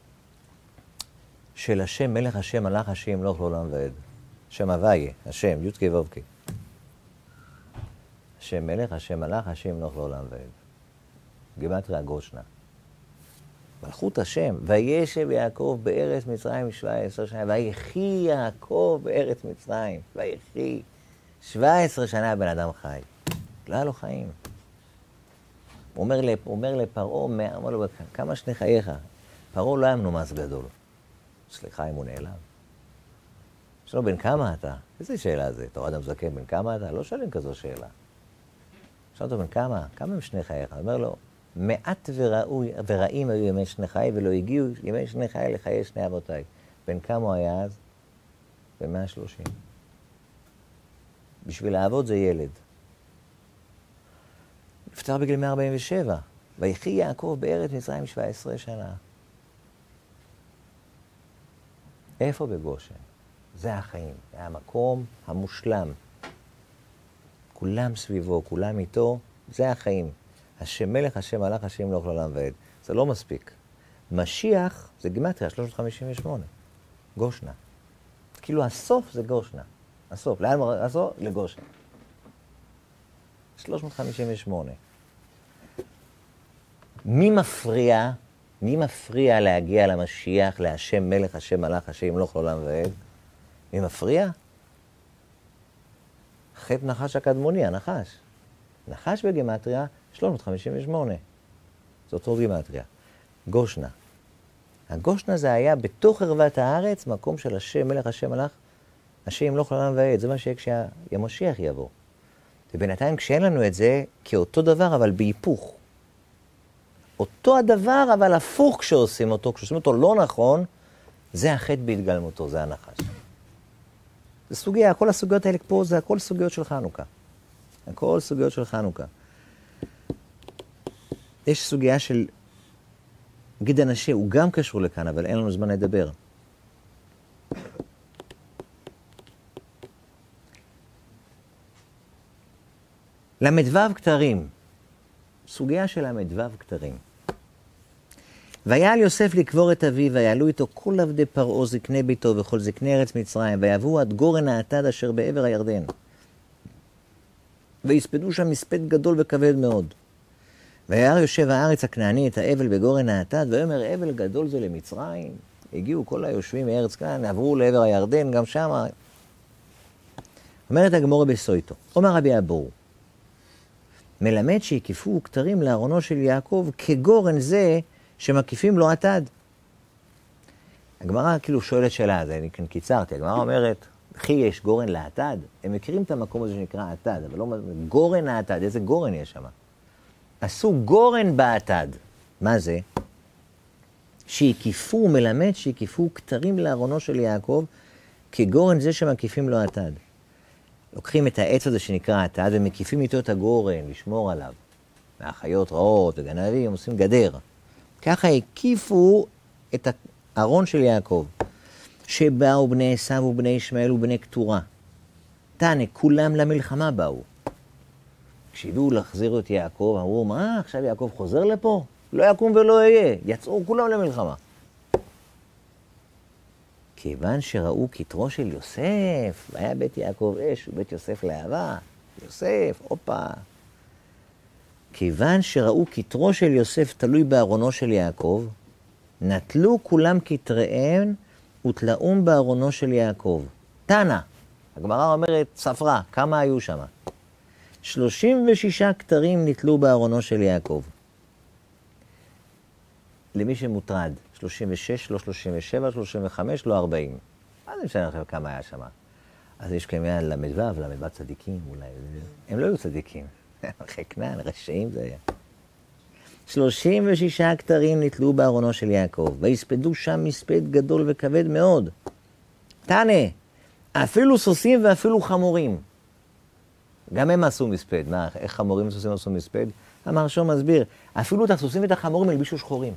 של השם מלך השם מלך השם ימלוך לעולם ועד. שם הוויה, השם, י' כ' ו' כ'. השם מלך השם מלך השם ימלוך לעולם ועד. גימטריה גושנה. מלכות השם, וישב יעקב בארץ מצרים שבע עשרה שנה, ויחי יעקב בארץ מצרים, ויחי. שבע עשרה שנה הבן אדם חי. לא היה לו חיים. הוא אומר, לפ... אומר לפרעה, אמר לו, כמה שני חייך? פרעה לא היה מנומס גדול. סליחה אם הוא נעלם. יש לו, בן כמה אתה? איזה שאלה זה? אתה אדם זקן, בן כמה אתה? לא שואלים כזו שאלה. שאל אותו, בן כמה? כמה הם שני חייך? הוא אומר לו, מעט וראוי, ורעים היו ימי שני חיי, ולא הגיעו ימי שני חיי לחיי שני אבותיי. בן כמה הוא היה אז? ב-מאה ושלושים. בשביל לעבוד זה ילד. נפטר בגיל מאה ארבעים ושבע. ויחי יעקב בארץ מצרים שבע עשרה שנה. איפה בגושן? זה החיים. זה המקום המושלם. כולם סביבו, כולם איתו, זה החיים. השם מלך, השם מלך, השם ימלוך לעולם ועד. זה לא מספיק. משיח זה גימטריה, שלוש מאות חמישים ושמונה. גושנה. כאילו הסוף זה גושנה. הסוף, לאן הסוף? לגושן. שלוש מאות חמישים ושמונה. מי מפריע, מי מפריע להגיע למשיח, להשם מלך, השם מלך, השם ימלוך לעולם ועד? מי מפריע? חטא נחש הקדמוני, הנחש. נחש בגימטריה, שלוש מאות חמישים ושמונה. זאת עוד גימטריה. גושנה. הגושנה זה היה בתוך ערוות הארץ, מקום של השם מלך, השם מלך, השם ימלוך לעולם ועד. זה מה שיהיה כשהמשיח יבוא. ובינתיים כשאין לנו את זה, כאותו דבר, אבל בהיפוך. אותו הדבר, אבל הפוך כשעושים אותו, כשעושים אותו לא נכון, זה החטא בהתגלמותו, זה הנחש. זה סוגיה, כל הסוגיות האלה פה, זה הכל סוגיות של חנוכה. הכל סוגיות של חנוכה. יש סוגיה של גיד אנשי, הוא גם קשור לכאן, אבל אין לנו זמן לדבר. למדבב כתרים. סוגיה של המדבב כתרים. ויעל יוסף לקבור את אביו, ויעלו איתו כל עבדי פרעה זקני ביתו וכל זקני ארץ מצרים, ויבואו עד גורן האטד אשר בעבר הירדן. ויספדו שם מספד גדול וכבד מאוד. וירא יושב הארץ הכנעני את האבל בגורן האטד, ויאמר אבל גדול זה למצרים. הגיעו כל היושבים מארץ כנען, עברו לעבר הירדן, גם שם. אומרת הגמרא בסויטו, אומר רבי אבוהו, מלמד שהקיפו כתרים לארונו של יעקב כגורן זה שמקיפים לו עתד. הגמרא כאילו שואלת שאלה, זה אני כאן קיצרתי, הגמרא אומרת, אחי יש גורן לעתד, הם מכירים את המקום הזה שנקרא עתד, אבל לא גורן העתד, איזה גורן יש שם? עשו גורן בעתד. מה זה? שהקיפו, מלמד שהקיפו כתרים לארונו של יעקב כגורן זה שמקיפים לו עתד. לוקחים את העץ הזה שנקרא עתד ומקיפים איתו את הגורן, לשמור עליו. מהחיות רעות וגנבים, עושים גדר. ככה הקיפו את הארון של יעקב, שבאו בני עשיו ובני ישמעאל ובני קטורה. תענה, כולם למלחמה באו. כשהביאו להחזיר את יעקב, אמרו, מה, עכשיו יעקב חוזר לפה? לא יקום ולא יהיה. יצאו כולם למלחמה. כיוון שראו כתרו של יוסף, היה בית יעקב אש ובית יוסף להבה. יוסף, הופה. כיוון שראו כתרו של יוסף תלוי בארונו של יעקב, נטלו כולם כתריהם ותלאום בארונו של יעקב. תנא, הגמרא אומרת, ספרה, כמה היו שם? שלושים ושישה כתרים נתלו בארונו של יעקב. למי שמוטרד, שלושים ושש, לא שלושים ושבע, שלושים וחמש, לא ארבעים. מה זה משנה עכשיו כמה היה שם? אז יש כמיה למדוו, למדוו צדיקים אולי. הם לא היו צדיקים. אחרי כנען, רשעים זה היה. שלושים ושישה כתרים נתלו בארונו של יעקב, והספדו שם מספד גדול וכבד מאוד. תנא, אפילו סוסים ואפילו חמורים. גם הם עשו מספד. מה, איך חמורים וסוסים עשו מספד? המהרש"ם מסביר, אפילו את הסוסים ואת החמורים הלבישו שחורים.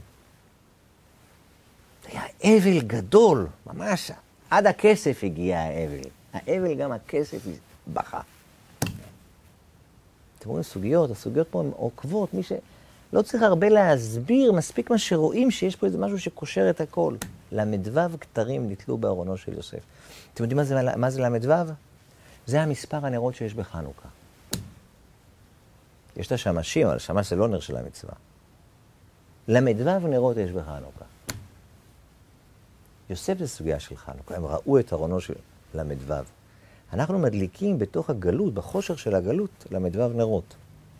זה היה אבל גדול, ממש. עד הכסף הגיע האבל. האבל גם הכסף בכה. אתם רואים סוגיות, הסוגיות פה הן עוקבות, מי ש... לא צריך הרבה להסביר, מספיק מה שרואים שיש פה איזה משהו שקושר את הכל. למדוו כתרים נתלו בארונו של יוסף. אתם יודעים מה זה, מה זה למדוו? זה המספר הנרות שיש בחנוכה. יש את השמשים, אבל השמש זה לא נר של המצווה. למדוו נרות יש בחנוכה. יוסף זה סוגיה של חנוכה, הם ראו את ארונו של למדוו. אנחנו מדליקים בתוך הגלות, בחושך של הגלות, למדוו נרות.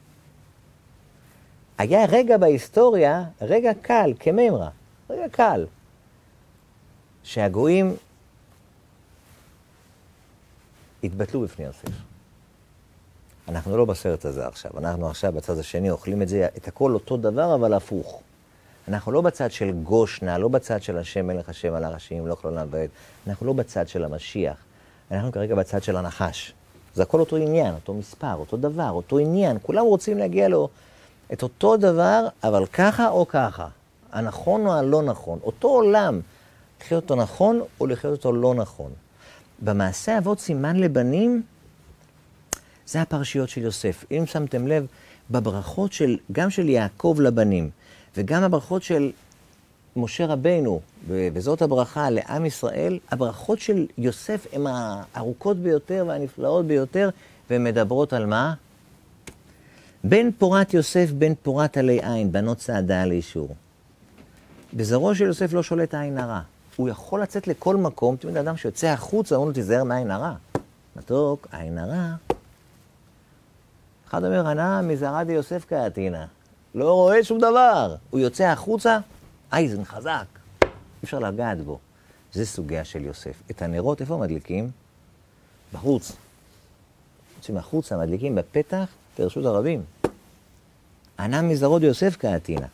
היה רגע בהיסטוריה, רגע קל, כממרה, רגע קל, שהגויים התבטלו בפני יוסף. אנחנו לא בסרט הזה עכשיו, אנחנו עכשיו בצד השני אוכלים את זה, את הכל אותו דבר, אבל הפוך. אנחנו לא בצד של גושנה, לא בצד של השם מלך השם על הראשים, לא כל עולם ועד. אנחנו לא בצד של המשיח, אנחנו כרגע בצד של הנחש. זה הכל אותו עניין, אותו מספר, אותו דבר, אותו עניין. כולם רוצים להגיע לו את אותו דבר, אבל ככה או ככה. הנכון או הלא נכון. אותו עולם, לחיות אותו נכון או לחיות אותו לא נכון. במעשה אבות סימן לבנים, זה הפרשיות של יוסף. אם שמתם לב, בברכות של, גם של יעקב לבנים, וגם הברכות של משה רבינו, וזאת הברכה לעם ישראל, הברכות של יוסף הן הארוכות ביותר והנפלאות ביותר, והן מדברות על מה? בן פורת יוסף, בן פורת עלי עין, בנות צעדה על אישור. בזרעו של יוסף לא שולט העין הרע. הוא יכול לצאת לכל מקום, אתם יודעים, אדם שיוצא החוצה, אומרים לו, תיזהר מהעין הרע. מתוק, העין הרע. אחד אומר, ענה מזרע די יוסף כעתינה. לא רואה שום דבר. הוא יוצא החוצה, אייזן חזק. אי אפשר לגעת בו. זה סוגיה של יוסף. את הנרות, איפה מדליקים? בחוץ. יוצאים החוצה, מדליקים בפתח, תרשות הרבים. ענה מזרע די יוסף כעתינה.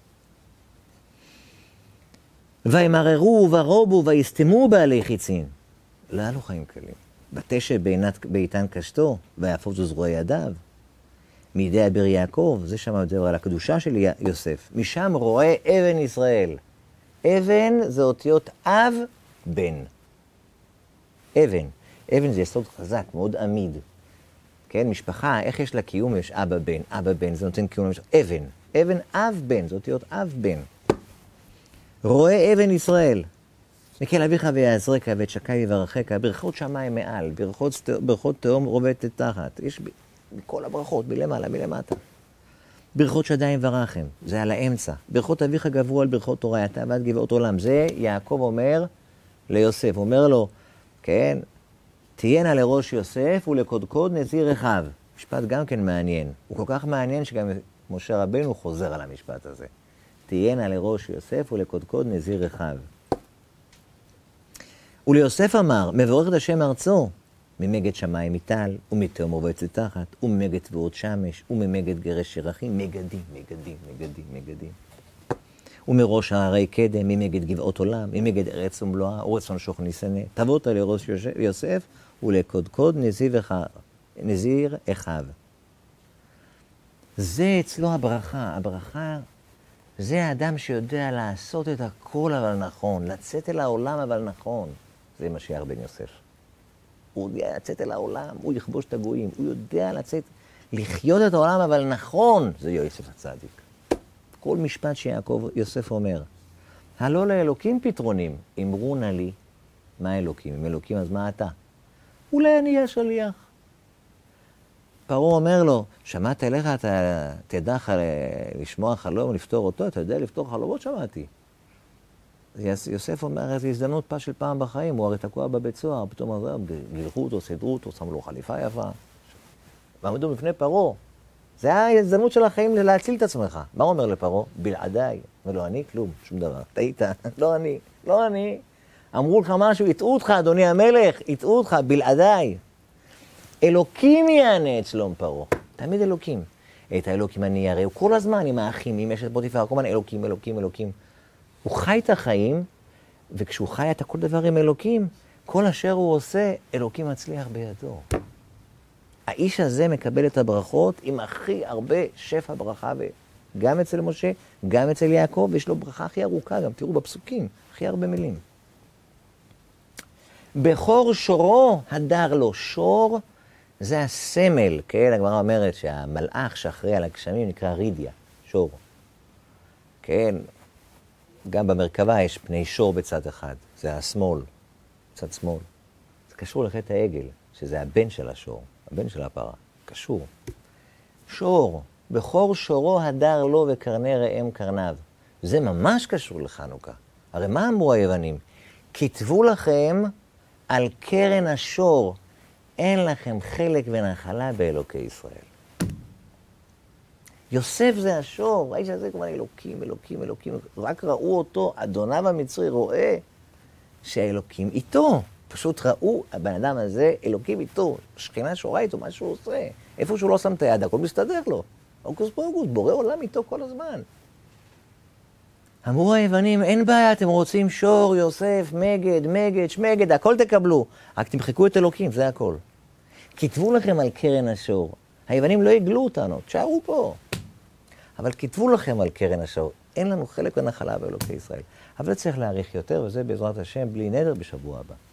וימררו ורובו ויסתמו בעלי חיצין. לא היה לו חיים קלים. בתשב בעיתן קשתו, ויפוצו זרועי ידיו. מידי אביר יעקב, זה שם מדבר על הקדושה של יוסף. משם רואה אבן ישראל. אבן זה אותיות אב, בן. אבן. אבן זה יסוד חזק, מאוד עמיד. כן, משפחה, איך יש לה קיום? יש אבא בן. אבא בן, זה נותן קיום למשפחה. אבן. אבן אב בן, זה אותיות אב בן. רואה אבן ישראל. מקל אביך ויעזרך ואת שקי יברכך, ברכות שמיים מעל, ברכות, ברכות תהום רובטת תחת. יש בכל הברכות, מלמעלה, מלמטה. ברכות שדיים ורחם, זה על האמצע. ברכות אביך גברו על ברכות תורייתה ועד גבעות עולם. זה יעקב אומר ליוסף, אומר לו, כן, תהיינה לראש יוסף ולקודקוד נזיר רחב. משפט גם כן מעניין. הוא כל כך מעניין שגם משה רבנו חוזר על המשפט הזה. תהיינה לראש יוסף ולקודקוד נזיר רחב. וליוסף אמר, מבורך את השם ארצו, ממגד שמיים מטל, ומתהום רובצת תחת, וממגד תבואות שמש, וממגד גרש ירחים, מגדים, מגדים, מגדים, מגדים. ומראש הערי קדם, ממגד גבעות עולם, ממגד ארץ ומלואה, אורץ ונשוך ניסנה, תבות לראש יוסף, ולקודקוד נזיר אחיו. זה אצלו הברכה, הברכה זה האדם שיודע לעשות את הכל אבל נכון, לצאת אל העולם אבל נכון. זה משיח בן יוסף. הוא יודע לצאת אל העולם, הוא יכבוש את הגויים, הוא יודע לצאת, לחיות את העולם אבל נכון. זה יוסף הצדיק. כל משפט שיעקב יוסף אומר, הלא לאלוקים פתרונים, אמרו נא לי, מה אלוקים? אם אלוקים אז מה אתה? אולי אני אהיה שליח. פרעה אומר לו, שמעת אליך, אתה תדע לשמוע חלום, לפתור אותו, אתה יודע לפתור חלומות, שמעתי. יוסף אומר, זו הזדמנות פה של פעם בחיים, הוא הרי תקוע בבית סוהר, פתאום הוא גילחו אותו, סדרו אותו, שמו לו חליפה יפה. ועמדו בפני פרעה. זה ההזדמנות של החיים להציל את עצמך. מה הוא אומר לפרעה? בלעדיי. אומר לו, אני כלום, שום דבר. טעית, לא אני, לא אני. אמרו לך משהו, יטעו אותך, אדוני המלך, יטעו אותך, בלעדיי. אלוקים יענה את שלום פרעה. תמיד אלוקים. את האלוקים אני ירא, הוא כל הזמן עם האחים, עם אשת פוטיפר, כל הזמן אלוקים, אלוקים, אלוקים. הוא חי את החיים, וכשהוא חי את כל דבר עם אלוקים, כל אשר הוא עושה, אלוקים מצליח בידו. האיש הזה מקבל את הברכות עם הכי הרבה שפע ברכה, גם אצל משה, גם אצל יעקב, ויש לו ברכה הכי ארוכה, גם תראו בפסוקים, הכי הרבה מילים. בכור שורו הדר לו. שור זה הסמל, כן? הגמרא אומרת שהמלאך שאחראי על הגשמים נקרא רידיה, שור. כן? גם במרכבה יש פני שור בצד אחד, זה השמאל, בצד שמאל. זה קשור לחטא העגל, שזה הבן של השור, הבן של הפרה, קשור. שור, בכור שורו הדר לו וקרני ראם קרניו. זה ממש קשור לחנוכה. הרי מה אמרו היוונים? כתבו לכם על קרן השור, אין לכם חלק ונחלה באלוקי ישראל. יוסף זה השור, האיש הזה כבר אלוקים, אלוקים, אלוקים. רק ראו אותו, אדוניו המצרי רואה שהאלוקים איתו. פשוט ראו, הבן אדם הזה, אלוקים איתו. שכינה שורה איתו, מה שהוא עושה. איפה שהוא לא שם את היד, הכל מסתדר לו. אוקוס פוקוס, בורא עולם איתו כל הזמן. אמרו היוונים, אין בעיה, אתם רוצים שור, יוסף, מגד, מגד, שמגד, הכל תקבלו. רק תמחקו את אלוקים, זה הכל. כתבו לכם על קרן השור. היוונים לא יגלו אותנו, תשארו פה. אבל כתבו לכם על קרן השור. אין לנו חלק ונחלה באלוקי ישראל. אבל צריך להעריך יותר, וזה בעזרת השם בלי נדר בשבוע הבא.